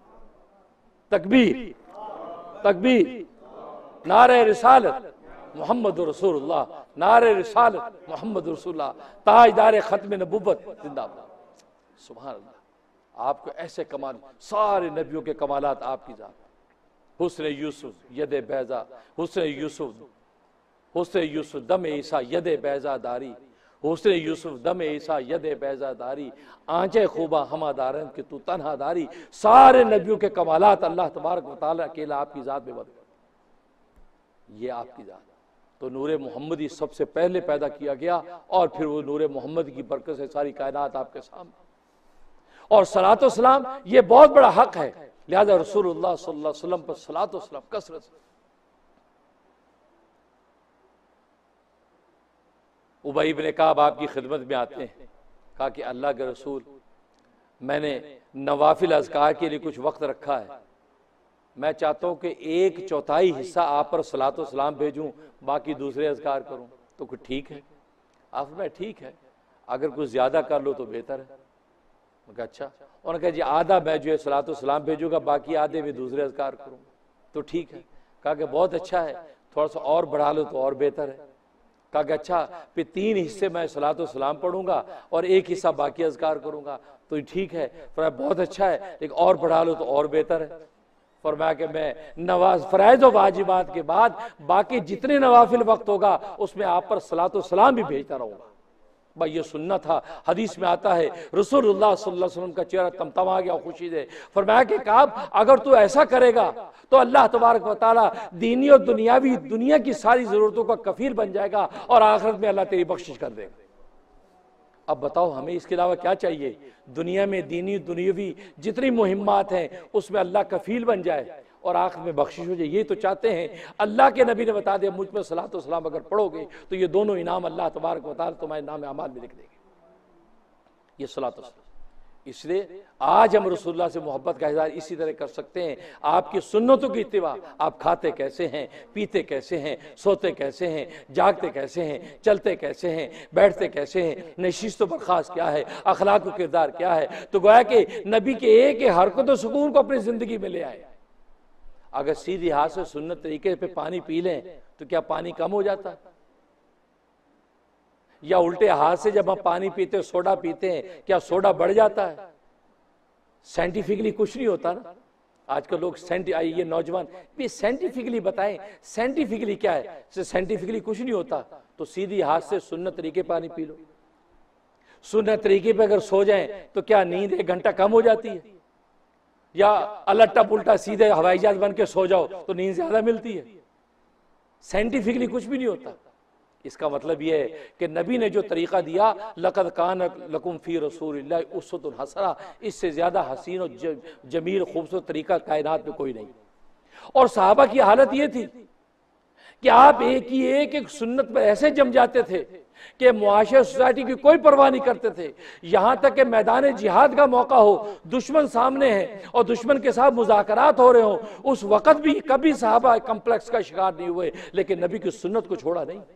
تکبیر تکبیر، نعرہ رسالت محمد رسول اللہ، نعرہ رسالت محمد رسول اللہ، تاجدار ختم نبوت زندہ باد۔ سبحان اللہ، آپ کو ایسے کمال، سارے نبیوں کے کمالات آپ کی ذات، حسن یوسف ید بیضا، حسن یوسف حسن یوسف دم عیسیٰ ید بیضا داری، حسن یوسف دم عیسیٰ ید بیضا داری، آنچے خوبہ ہما دارن کہ تو تنہا داری۔ سارے نبیوں کے کمالات اللہ تبارک و تعالیٰ اکیلا آپ کی ذات میں بدل، یہ آپ کی ذات۔ تو نور محمدی سب سے پہلے پیدا کیا گیا، اور پھر وہ نور محمد کی برکت سے ساری کائنات آپ کے سامنے۔ اور صلاۃ و سلام یہ بہت بڑا حق ہے، لہذا رسول اللہ صلی اللہ علیہ وسلم پر صلاۃ و سلام کثرت سے۔ ابی بن کعب آپ کی خدمت میں آتے ہیں، کہا کہ اللہ کے رسول، میں نے نوافل اذکار کے لیے کچھ وقت رکھا ہے، میں چاہتا ہوں کہ ایک چوتھائی حصہ آپ پر صلاۃ و سلام بھیجوں، باقی دوسرے اذکار کروں۔ تو کچھ ٹھیک ہے؟ آپ میں ٹھیک ہے، اگر کچھ زیادہ کر لو تو بہتر ہے۔ میں کہا اچھا، انہوں نے کہا جی آدھا میں جو ہے صلاۃ و سلام بھیجوں گا، باقی آدھے میں دوسرے اذکار کروں۔ تو ٹھیک ہے، کہا کہ بہت اچھا ہے، تھوڑا سا اور بڑھا لو تو اور بہتر ہے۔ کہا کہ اچھا پھر تین حصے میں صلاۃ و سلام پڑھوں گا اور ایک حصہ باقی اذکار کروں گا۔ تو ٹھیک ہے، فرمایا بہت اچھا ہے، لیکن اور بڑھا لو تو اور بہتر ہے۔ فرمایا کہ میں نواز فرائض و واجبات کے بعد باقی جتنے نوافل وقت ہوگا اس میں آپ پر صلاۃ و سلام بھی بھیجتا رہوں گا۔ بھائی یہ سننا تھا، حدیث میں آتا ہے رسول اللہ صلی اللہ علیہ وسلم کا چہرہ تمتما گیا خوشی سے۔ فرمایا کہ کعب اگر تو ایسا کرے گا تو اللہ تبارک و تعالیٰ دینی اور دنیاوی دنیا کی ساری ضرورتوں کا کفیل بن جائے گا، اور آخرت میں اللہ تیری بخشش کر دے گا۔ اب بتاؤ ہمیں اس کے علاوہ کیا چاہیے؟ دنیا میں دینی دنیاوی جتنی مہمات ہیں اس میں اللہ کفیل بن جائے اور آخر میں بخشش ہو جائے، یہ تو چاہتے ہیں۔ اللہ کے نبی نے بتا دیا مجھ پر صلاۃ و سلام اگر پڑھو گے تو یہ دونوں انعام اللہ تبارک و تعالیٰ تمہارے نام اعمال میں لکھ دے گے، یہ صلاۃ و سلام۔ اس لیے آج ہم رسول اللہ سے محبت کا اظہار اسی طرح کر سکتے ہیں، آپ کی سنتوں کی اتباع۔ آپ کھاتے کیسے ہیں، پیتے کیسے ہیں، سوتے کیسے ہیں، جاگتے کیسے ہیں، چلتے کیسے ہیں، بیٹھتے کیسے ہیں، نشست و برخاست کیا ہے، اخلاق و کردار کیا ہے، تو گویا کہ نبی کے ایک حرکت و سکون کو اپنی زندگی میں لے آئے۔ اگر سیدھی ہاتھ سے سنت طریقے پہ پانی پی لیں تو کیا پانی کم ہو جاتا؟ یا الٹے ہاتھ سے جب ہم پانی پیتے سوڈا پیتے ہیں کیا سوڈا بڑھ جاتا ہے؟ سائنٹیفکلی کچھ نہیں ہوتا نا۔ آج کل لوگ سینٹی آئی یہ نوجوان بھی سائنٹیفکلی بتائیں، سائنٹیفکلی کیا ہے؟ سائنٹیفکلی کچھ نہیں ہوتا۔ تو سیدھی ہاتھ سے سنت طریقے پانی پی لو۔ سنت طریقے پہ اگر سو جائیں تو کیا نیند ایک گھنٹہ کم ہو جاتی ہے؟ یا الٹا پلٹا سیدھے ہوائی جہاز بن کے سو جاؤ تو نیند زیادہ ملتی ہے؟ سائنٹیفکلی کچھ بھی نہیں ہوتا۔ اس کا مطلب یہ ہے کہ نبی نے جو طریقہ دیا، لَقَدْ كَانَ لَكُمْ فِي رَسُولِ اللَّهِ أُسْوَةٌ حَسَنَةٌ، اس سے زیادہ حسین اور جمیل خوبصورت طریقہ کائنات میں کوئی نہیں۔ اور صحابہ کی حالت یہ تھی کہ آپ ایک ہی ایک ایک سنت پر ایسے جم جاتے تھے کہ معاشرہ سوسائٹی کی کوئی پرواہ نہیں کرتے تھے، یہاں تک کہ میدان جہاد کا موقع ہو، دشمن سامنے ہے اور دشمن کے ساتھ مذاکرات ہو رہے ہوں، اس وقت بھی کبھی صحابہ کمپلیکس کا شکار نہیں ہوئے، لیکن نبی کی سنت کو چھوڑا نہیں۔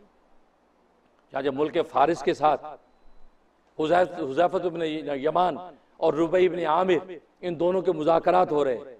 جب ملک فارس کے ساتھ حذیفہ بن یمان اور ربیع بن عامر ان دونوں کے مذاکرات ہو رہے ہیں،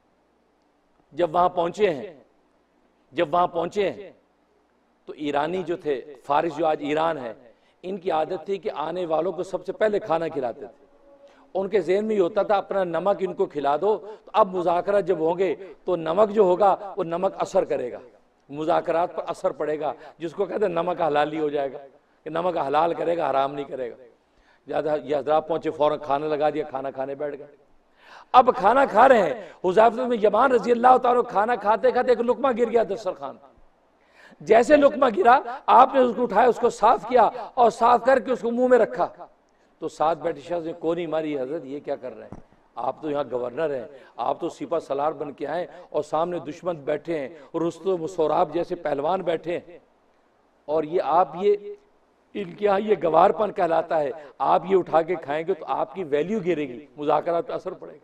جب وہاں پہنچے ہیں جب وہاں پہنچے ہیں تو ایرانی جو تھے، فارس جو آج ایران ہے، ان کی عادت تھی کہ آنے والوں کو سب سے پہلے کھانا کھلاتے تھے۔ ان کے ذہن میں یہ ہوتا تھا اپنا نمک ان کو کھلا دو، تو اب مذاکرات جب ہوں گے تو نمک جو ہوگا وہ نمک اثر کرے گا، مذاکرات پر اثر پڑے گا، جس کو کہتے ہیں نمک حلالی ہو جائے گا، کہ نمک حلال کرے گا، حرام نہیں کرے گا۔ زیادہ یہ حضرات پہنچے، فوراً کھانا لگا دیا، کھانا کھانے بیٹھ گئے۔ اب کھانا کھا رہے ہیں، حذیفہ بن یمان رضی اللہ تعالیٰ کھانا کھاتے کھاتے ایک لقمہ گر گیا دسترخوان۔ جیسے لقمہ گرا آپ نے اس کو اٹھایا، اس کو صاف کیا اور صاف کر کے اس کو منہ میں رکھا، تو ساتھ بیٹھے شخص نے کونی ماری، حضرت یہ کیا کر رہے ہیں؟ آپ تو یہاں گورنر ہیں، آپ تو سپہ سالار بن کے آئے اور سامنے دشمن بیٹھے ہیں، رستم و سوراب جیسے پہلوان بیٹھے ہیں، اور یہ آپ یہ ان کے یہاں یہ گوار پن کہلاتا ہے، آپ یہ اٹھا کے کھائیں گے تو آپ کی ویلیو گرے گی، مذاکرات پہ اثر پڑے گا۔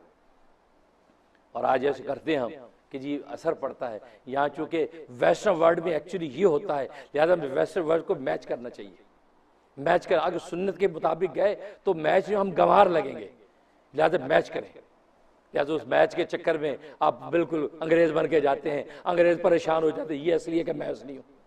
اور آج ایسے کرتے ہیں ہم کہ جی اثر پڑتا ہے، یہاں چونکہ ویسٹرن ورلڈ میں ایکچولی یہ ہوتا ہے، لہذا ہمیں ویسٹرن ورلڈ کو میچ کرنا چاہیے، میچ کر اگر سنت کے مطابق گئے تو میچ میں ہم گنوار لگیں گے، لہذا میچ کریں، لہذا اس میچ کے چکر میں آپ بالکل انگریز بن کے جاتے ہیں، انگریز پریشان ہو جاتے ہیں، یہ اصلی ہے کہ میں اصلی ہوں،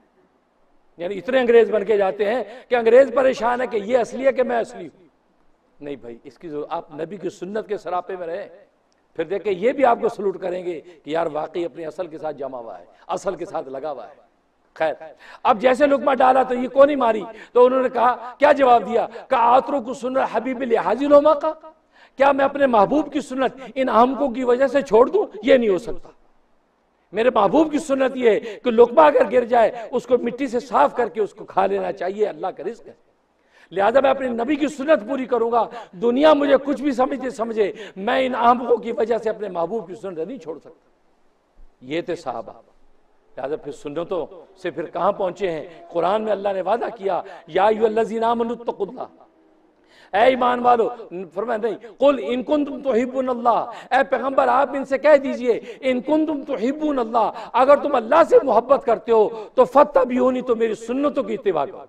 یعنی اتنے انگریز بن کے جاتے ہیں کہ انگریز پریشان ہے کہ یہ اصلی ہے کہ میں اصلی ہوں۔ نہیں بھائی، اس کی ضرورت، آپ نبی کی سنت کے سراپے میں رہیں، پھر دیکھیں یہ بھی آپ کو سلوٹ کریں گے کہ یار واقعی اپنی اصل کے ساتھ جمع ہوا ہے، اصل کے ساتھ لگا ہوا ہے۔ خیر، اب جیسے لقمہ ڈالا تو یہ کونی ماری، تو انہوں نے کہا، کیا جواب دیا؟ کہا آترو کو سنت حبیب لی حاضر ہو ماقا، کیا میں اپنے محبوب کی سنت ان احمقوں کی وجہ سے چھوڑ دوں؟ یہ نہیں ہو سکتا۔ میرے محبوب کی سنت یہ ہے کہ لقمہ اگر گر جائے اس کو مٹی سے صاف کر کے اس کو کھا لینا چاہیے، اللہ کا رزق ہے، لہذا میں اپنے نبی کی سنت پوری کروں گا، دنیا مجھے کچھ بھی سمجھے سمجھے میں ان احمقوں کی وجہ سے اپنے محبوب کی سنت نہیں چھوڑ سکتا۔ یہ تھے صحابہ، لہذا پھر سنتوں سے پھر کہاں پہنچے ہیں؟ قرآن میں اللہ نے وعدہ کیا، یا ایھا الذین آمنوا اتقوا اللہ، اے ایمان والو، فرمایا نہیں، قل ان کنتم تحبون اللہ، اے پیغمبر آپ ان سے کہہ دیجئے، ان کنتم تحبون اللہ، اگر تم اللہ سے محبت کرتے ہو تو فاتبعونی، تو میری سنتوں کی اتباع کرو۔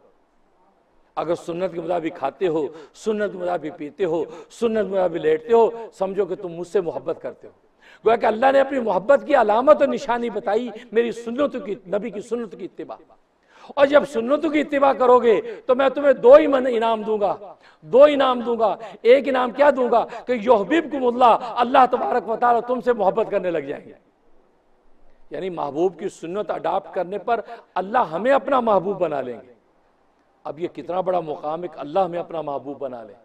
اگر سنت کے مطابق کھاتے ہو، سنت کے مطابق پیتے ہو، سنت کے مطابق لیٹتے ہو، سمجھو کہ تم مجھ سے محبت کرتے ہو۔ گویا کہ اللہ نے اپنی محبت کی علامت اور نشانی بتائی، میری سنتوں کی، نبی کی سنت کی اتباع۔ اور جب سنتوں کی اتباع کرو گے تو میں تمہیں دو ہی من انعام دوں گا، دو انعام دوں گا۔ ایک انعام کیا دوں گا کہ یحببکم اللہ، اللہ تبارک و تعالیٰ تم سے محبت کرنے لگ جائیں گے، یعنی محبوب کی سنت اڈاپٹ کرنے پر اللہ ہمیں اپنا محبوب بنا لیں گے۔ اب یہ کتنا بڑا مقام ہے کہ اللہ ہمیں اپنا محبوب بنا لے۔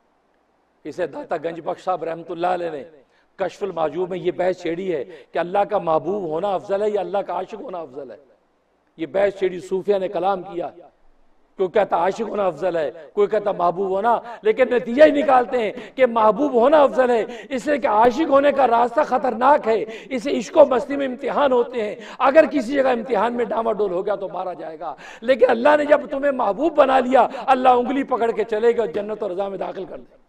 اسے داتا گنج بخش صاحب رحمۃ اللہ علیہ نے کشف المحجوب میں یہ بحث چھیڑی ہے کہ اللہ کا محبوب ہونا افضل ہے یا اللہ کا عاشق ہونا افضل ہے۔ یہ بحث چھیڑی، صوفیہ نے کلام کیا، کوئی کہتا عاشق ہونا افضل ہے، کوئی کہتا محبوب ہونا، لیکن نتیجہ ہی نکالتے ہیں کہ محبوب ہونا افضل ہے، اس لیے کہ عاشق ہونے کا راستہ خطرناک ہے، اسے عشق و مستی میں امتحان ہوتے ہیں، اگر کسی جگہ امتحان میں ڈاما ڈول ہو گیا تو مارا جائے گا، لیکن اللہ نے جب تمہیں محبوب بنا لیا، اللہ انگلی پکڑ کے چلے گا، جنت و رضا میں داخل کر دے،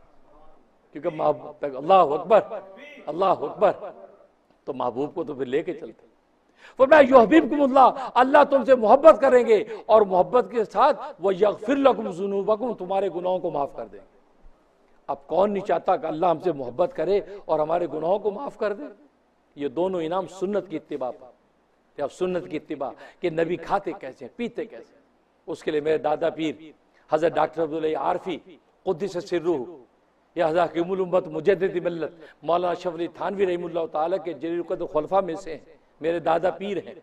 کیونکہ محبوب، اللہ اکبر، اللہ اکبر، تو محبوب کو تو پھر لے کے چلتے۔ فرمایا یحببکم اللہ، اللہ تم سے محبت کریں گے، اور محبت کے ساتھ وَيَغْفِرْ لَكُمْ ذُنُوبَكُمْ، تمہارے گناہوں کو معاف کر دیں گے۔ اب کون نہیں چاہتا کہ اللہ ہم سے محبت کرے اور ہمارے گناہوں کو معاف کر دے؟ یہ دونوں انعام سنت کی اتباع پر۔ اب سنت کی اتباع کہ نبی کھاتے کیسے، پیتے کیسے، اس کے لیے میرے دادا پیر حضرت ڈاکٹر عبداللہ عارفی قدس سرہ، یا حضرت حکیم الامت مجدد ملت مولانا اشرف علی تھانوی رحمہ اللہ تعالیٰ کے جلیل القدر خلفاء میں سے ہیں، میرے دادا پیر ہیں،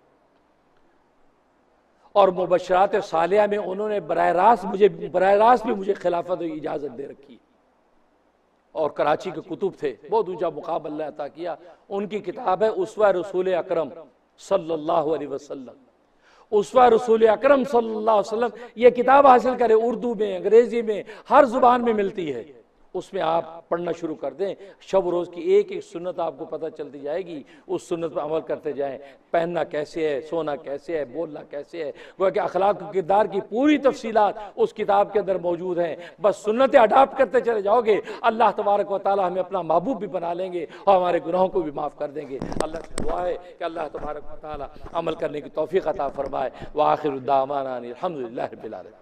اور مبشرات صالحہ میں انہوں نے براہ راست مجھے براہ راست بھی مجھے خلافت و اجازت دے رکھی، اور کراچی کے کتب تھے، بہت اونچا مقام اللہ عطا کیا۔ ان کی کتاب ہے اسوہ رسول اکرم صلی اللہ علیہ وسلم، اسوہ رسول اکرم صلی اللہ علیہ وسلم، یہ کتاب حاصل کرے، اردو میں، انگریزی میں، ہر زبان میں ملتی ہے، اس میں آپ پڑھنا شروع کر دیں، شب و روز کی ایک ایک سنت آپ کو پتہ چلتی جائے گی، اس سنت پر عمل کرتے جائیں، پہننا کیسے ہے، سونا کیسے ہے، بولنا کیسے ہے، گویا کہ اخلاق و کردار کی پوری تفصیلات اس کتاب کے اندر موجود ہیں، بس سنتیں اڈاپٹ کرتے چلے جاؤ گے، اللہ تبارک و تعالی ہمیں اپنا محبوب بھی بنا لیں گے اور ہمارے گناہوں کو بھی معاف کر دیں گے۔ اللہ سے دعا ہے کہ اللہ تبارک و تعالی عمل کرنے کی توفیق عطا فرمائے۔ وآخر الدعوانا ان الحمدللہ رب العالمین۔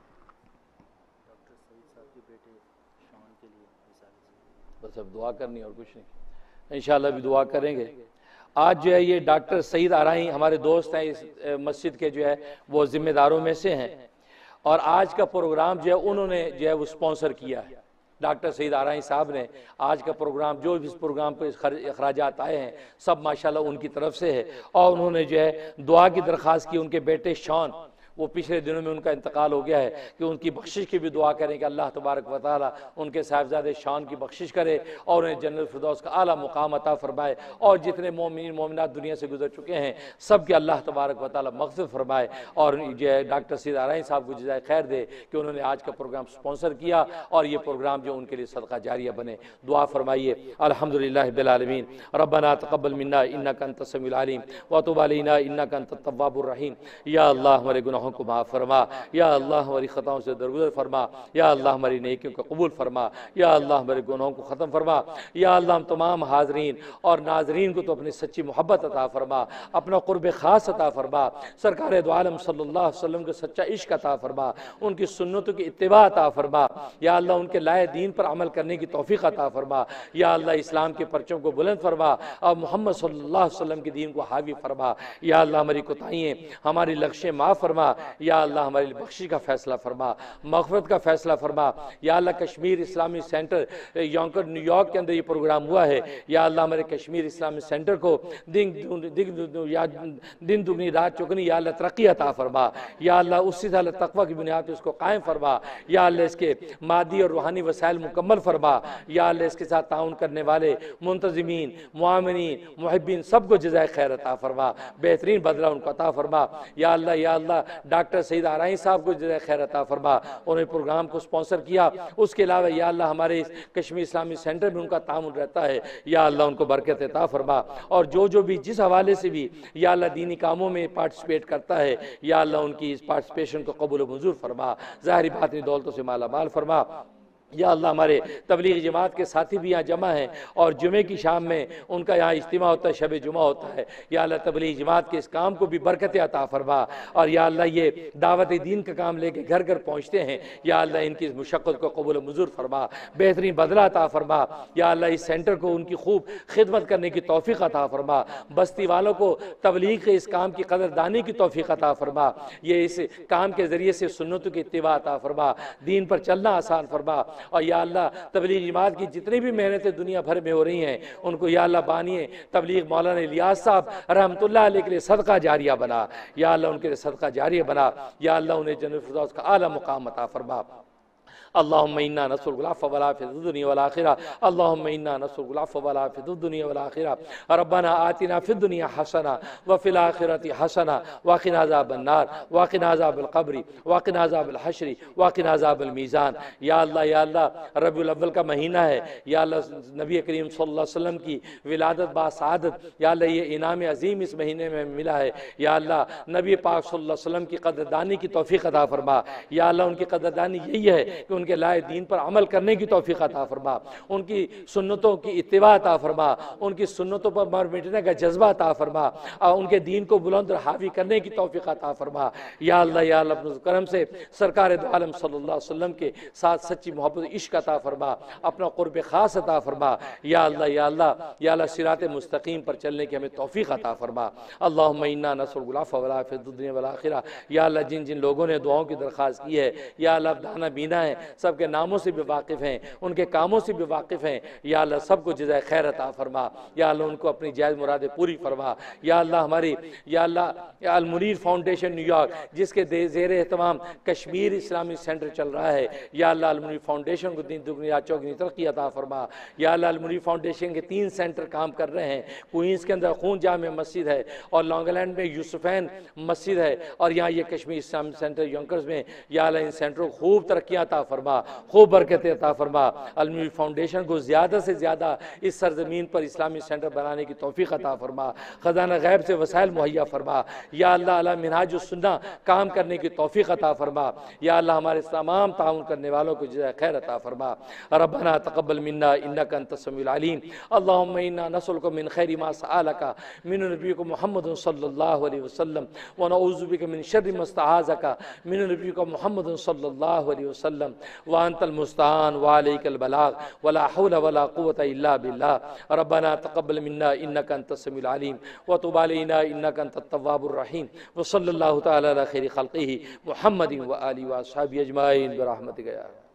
بس اب دعا کرنی اور کچھ نہیں، انشاءاللہ بھی دعا کریں گے۔ آج جو ہے یہ ڈاکٹر سعید آرائی ہمارے دوست ہیں، اس مسجد کے جو ہے وہ ذمہ داروں میں سے ہیں، اور آج کا پروگرام جو ہے انہوں نے جو ہے وہ سپانسر کیا ہے۔ ڈاکٹر سعید آرائی صاحب نے آج کا پروگرام، جو بھی اس پروگرام پہ اخراجات آئے ہیں سب ماشاءاللہ ان کی طرف سے ہے، اور انہوں نے جو ہے دعا کی درخواست کی۔ ان کے بیٹے شان، وہ پچھلے دنوں میں ان کا انتقال ہو گیا ہے، کہ ان کی بخشش کی بھی دعا کریں کہ اللہ تبارک و تعالی ان کے صاحبزادے شان کی بخشش کرے اور انہیں جنت الفردوس کا اعلیٰ مقام عطا فرمائے، اور جتنے مومنین مومنات دنیا سے گزر چکے ہیں سب کے اللہ تبارک و تعالی مغفرت فرمائے، اور یہ ڈاکٹر سعید آرائی صاحب کو جزائے خیر دے کہ انہوں نے آج کا پروگرام سپانسر کیا، اور یہ پروگرام جو ان کے لیے صدقہ جاریہ بنے۔ دعا فرمائیے۔ الحمدللہ رب العالمین، ربنا تقبل منا انک انت السمیع العلیم وتب علینا انک انت التواب الرحیم۔ یا اللہ ہمارے گناہوں کو معاف فرما، یا اللہ ہماری خطاؤں سے درگزر فرما، یا اللہ ہماری نیکیوں کو قبول فرما، یا اللہ ہمارے گناہوں کو ختم فرما، یا اللہ ہم تمام حاضرین اور ناظرین کو تو اپنی سچی محبت عطا فرما، اپنا قرب خاص عطا فرما، سرکار دو عالم صلی اللہ علیہ وسلم کے سچا عشق عطا فرما، ان کی سنتوں کی اتباع عطا فرما، یا اللہ ان کے لائے دین پر عمل کرنے کی توفیق عطا فرما، یا اللہ اسلام کے پرچوں کو بلند فرما اور محمد صلی اللہ علیہ وسلم کے دین کو حاوی فرما، یا اللہ ہماری کوتاہیاں، ہماری لغزشیں معاف فرما، یا اللہ ہمارے لیے بخشش کا فیصلہ فرما، مغفرت کا فیصلہ فرما۔ یا اللہ کشمیر اسلامی سینٹر یونکر نیو یارک کے اندر یہ پروگرام ہوا ہے، یا اللہ ہمارے کشمیر اسلامی سینٹر کو دن دن دگنی رات چگنی یا اللہ ترقی عطا فرما، یا اللہ اسی طرح تقوی کی بنیاد پہ اس کو قائم فرما، یا اللہ اس کے مادی اور روحانی وسائل مکمل فرما، یا اللہ اس کے ساتھ تعاون کرنے والے منتظمین، معاونین، محبین سب کو جزائے خیر عطا فرما، بہترین بدلہ ان کو عطا فرما۔ یا اللہ یا اللہ ڈاکٹر سعید آرائی صاحب کو جزائے خیر عطا فرما، انہوں نے پروگرام کو سپانسر کیا۔ اس کے علاوہ یا اللہ ہمارے اس کشمیر اسلامی سینٹر میں ان کا تعاون رہتا ہے، یا اللہ ان کو برکت عطا فرما، اور جو جو بھی جس حوالے سے بھی یا اللہ دینی کاموں میں پارٹیسپیٹ کرتا ہے، یا اللہ ان کی اس پارٹیسپیشن کو قبول و منظور فرما، ظاہری باطنی دولتوں سے مالا مال فرما۔ یا اللہ ہمارے تبلیغ جماعت کے ساتھی بھی یہاں جمع ہیں، اور جمعے کی شام میں ان کا یہاں اجتماع ہوتا ہے، شب جمعہ ہوتا ہے، یا اللہ تبلیغ جماعت کے اس کام کو بھی برکت عطا فرما، اور یا اللہ یہ دعوت دین کا کام لے کے گھر گھر پہنچتے ہیں، یا اللہ ان کی اس مشقت کو قبول و منظور فرما، بہترین بدلہ عطا فرما۔ یا اللہ اس سینٹر کو ان کی خوب خدمت کرنے کی توفیق عطا فرما، بستی والوں کو تبلیغ کے اس کام کی قدردانی کی توفیق عطا فرما، یہ اس کام کے ذریعے سے سنتوں کی اتباع عطا فرما، دین پر چلنا آسان فرما، اور یا اللہ تبلیغ جماعت کی جتنی بھی محنتیں دنیا بھر میں ہو رہی ہیں ان کو یا اللہ بانی تبلیغ مولانا الیاس صاحب رحمت اللہ علیہ کے لیے صدقہ جاریہ بنا، یا اللہ ان کے لیے صدقہ جاریہ بنا، یا اللہ انہیں جنت الفردوس کا اعلیٰ مقام عطا فرما۔ اللہم انا نسألک العفو والعافیہ فی الدنیا والآخرہ، اللہم انا نسألک العفو والعافیہ فی الدنیا والآخرہ، ربنا آتنا فی الدنیا حسنہ وفی الآخرۃ حسنہ وقنا عذاب النار وقنا عذاب القبر وقنا عذاب الحشر وقنا عذاب المیزان۔ یا اللہ یا اللہ ربیع الاول کا مہینہ ہے، یا اللہ نبی کریم صلی اللہ علیہ وسلم کی ولادت باسعادت، یا اللہ یہ انعام عظیم اس مہینے میں ملا ہے، یا اللہ نبی پاک صلی اللہ علیہ وسلم کی قدردانی کی توفیق عطا فرما، یا اللہ ان کی قدردانی یہی ہے کہ ان کے لائے دین پر عمل کرنے کی توفیق عطا فرما، ان کی سنتوں کی اتباع عطا فرما، ان کی سنتوں پر مر مٹنے کا جذبہ عطا فرما، اور ان کے دین کو بلند اور حاوی کرنے کی توفیق عطا فرما۔ یا اللہ یا اللہ اپنے کرم سے سرکار دو عالم صلی اللہ علیہ وسلم کے ساتھ سچی محبت عشق عطا فرما، اپنا قرب خاص عطا فرما، یا اللہ یا اللہ یا اللہ صراط مستقیم پر چلنے کی ہمیں توفیق عطا فرما۔ اللہم انا نسألک العفو والعافیہ فی الدنیا والآخرہ۔ یا اللہ جن جن لوگوں نے دعاؤں کی درخواست کی ہے، یا اللہ دانا بینا ہے، سب کے ناموں سے بھی واقف ہیں، ان کے کاموں سے بھی واقف ہیں، یا اللہ سب کو جزائے خیر عطا فرما، یا اللہ ان کو اپنی جائز مرادیں پوری فرما۔ یا اللہ ہماری یا اللہ یا المنیر فاؤنڈیشن نیو یارک جس کے زیر اہتمام کشمیر اسلامی سینٹر چل رہا ہے، یا اللہ المنیر فاؤنڈیشن کو دین دگنی رات چوگنی ترقی عطا فرما۔ یا اللہ المنیر فاؤنڈیشن کے تین سینٹر کام کر رہے ہیں، کوئنز کے اندر خون جامع مسجد ہے، اور لانگ لینڈ میں یوسفین مسجد ہے، اور یہاں یہ کشمیر اسلامی سینٹر یونکرز میں، یا اللہ ان سینٹروں کو خوب ترقی عطا فرما، خوب برکت عطا فرما۔ المنیر فاؤنڈیشن کو زیادہ سے زیادہ اس سرزمین پر اسلامی سینٹر بنانے کی توفیق عطا فرما، خزانہ غیب سے وسائل مہیا فرما، یا اللہ علی منہاج السنہ کام کرنے کی توفیق عطا فرما، یا اللہ ہمارے تمام تعاون کرنے والوں کو جزائے خیر عطا فرما۔ ربنا تقبل منا انک انت السمیع العلیم، اللہم انا نسألک من خیر ما سألک من نبیک محمد صلی اللہ علیہ وسلم، ونعوذ بک من شر ما استعاذک من نبیک محمد صلی اللہ علیہ وسلم، وانت المستعان وعلیک البلاغ ولا حول ولا قوة الا باللہ۔ ربنا تقبل منا انک انت السمیع العلیم وتب علینا انک انت التواب الرحیم، وصلی اللہ تعالی علی خیر خلقہ محمد وآلہ وصحبہ اجمعین برحمتک یا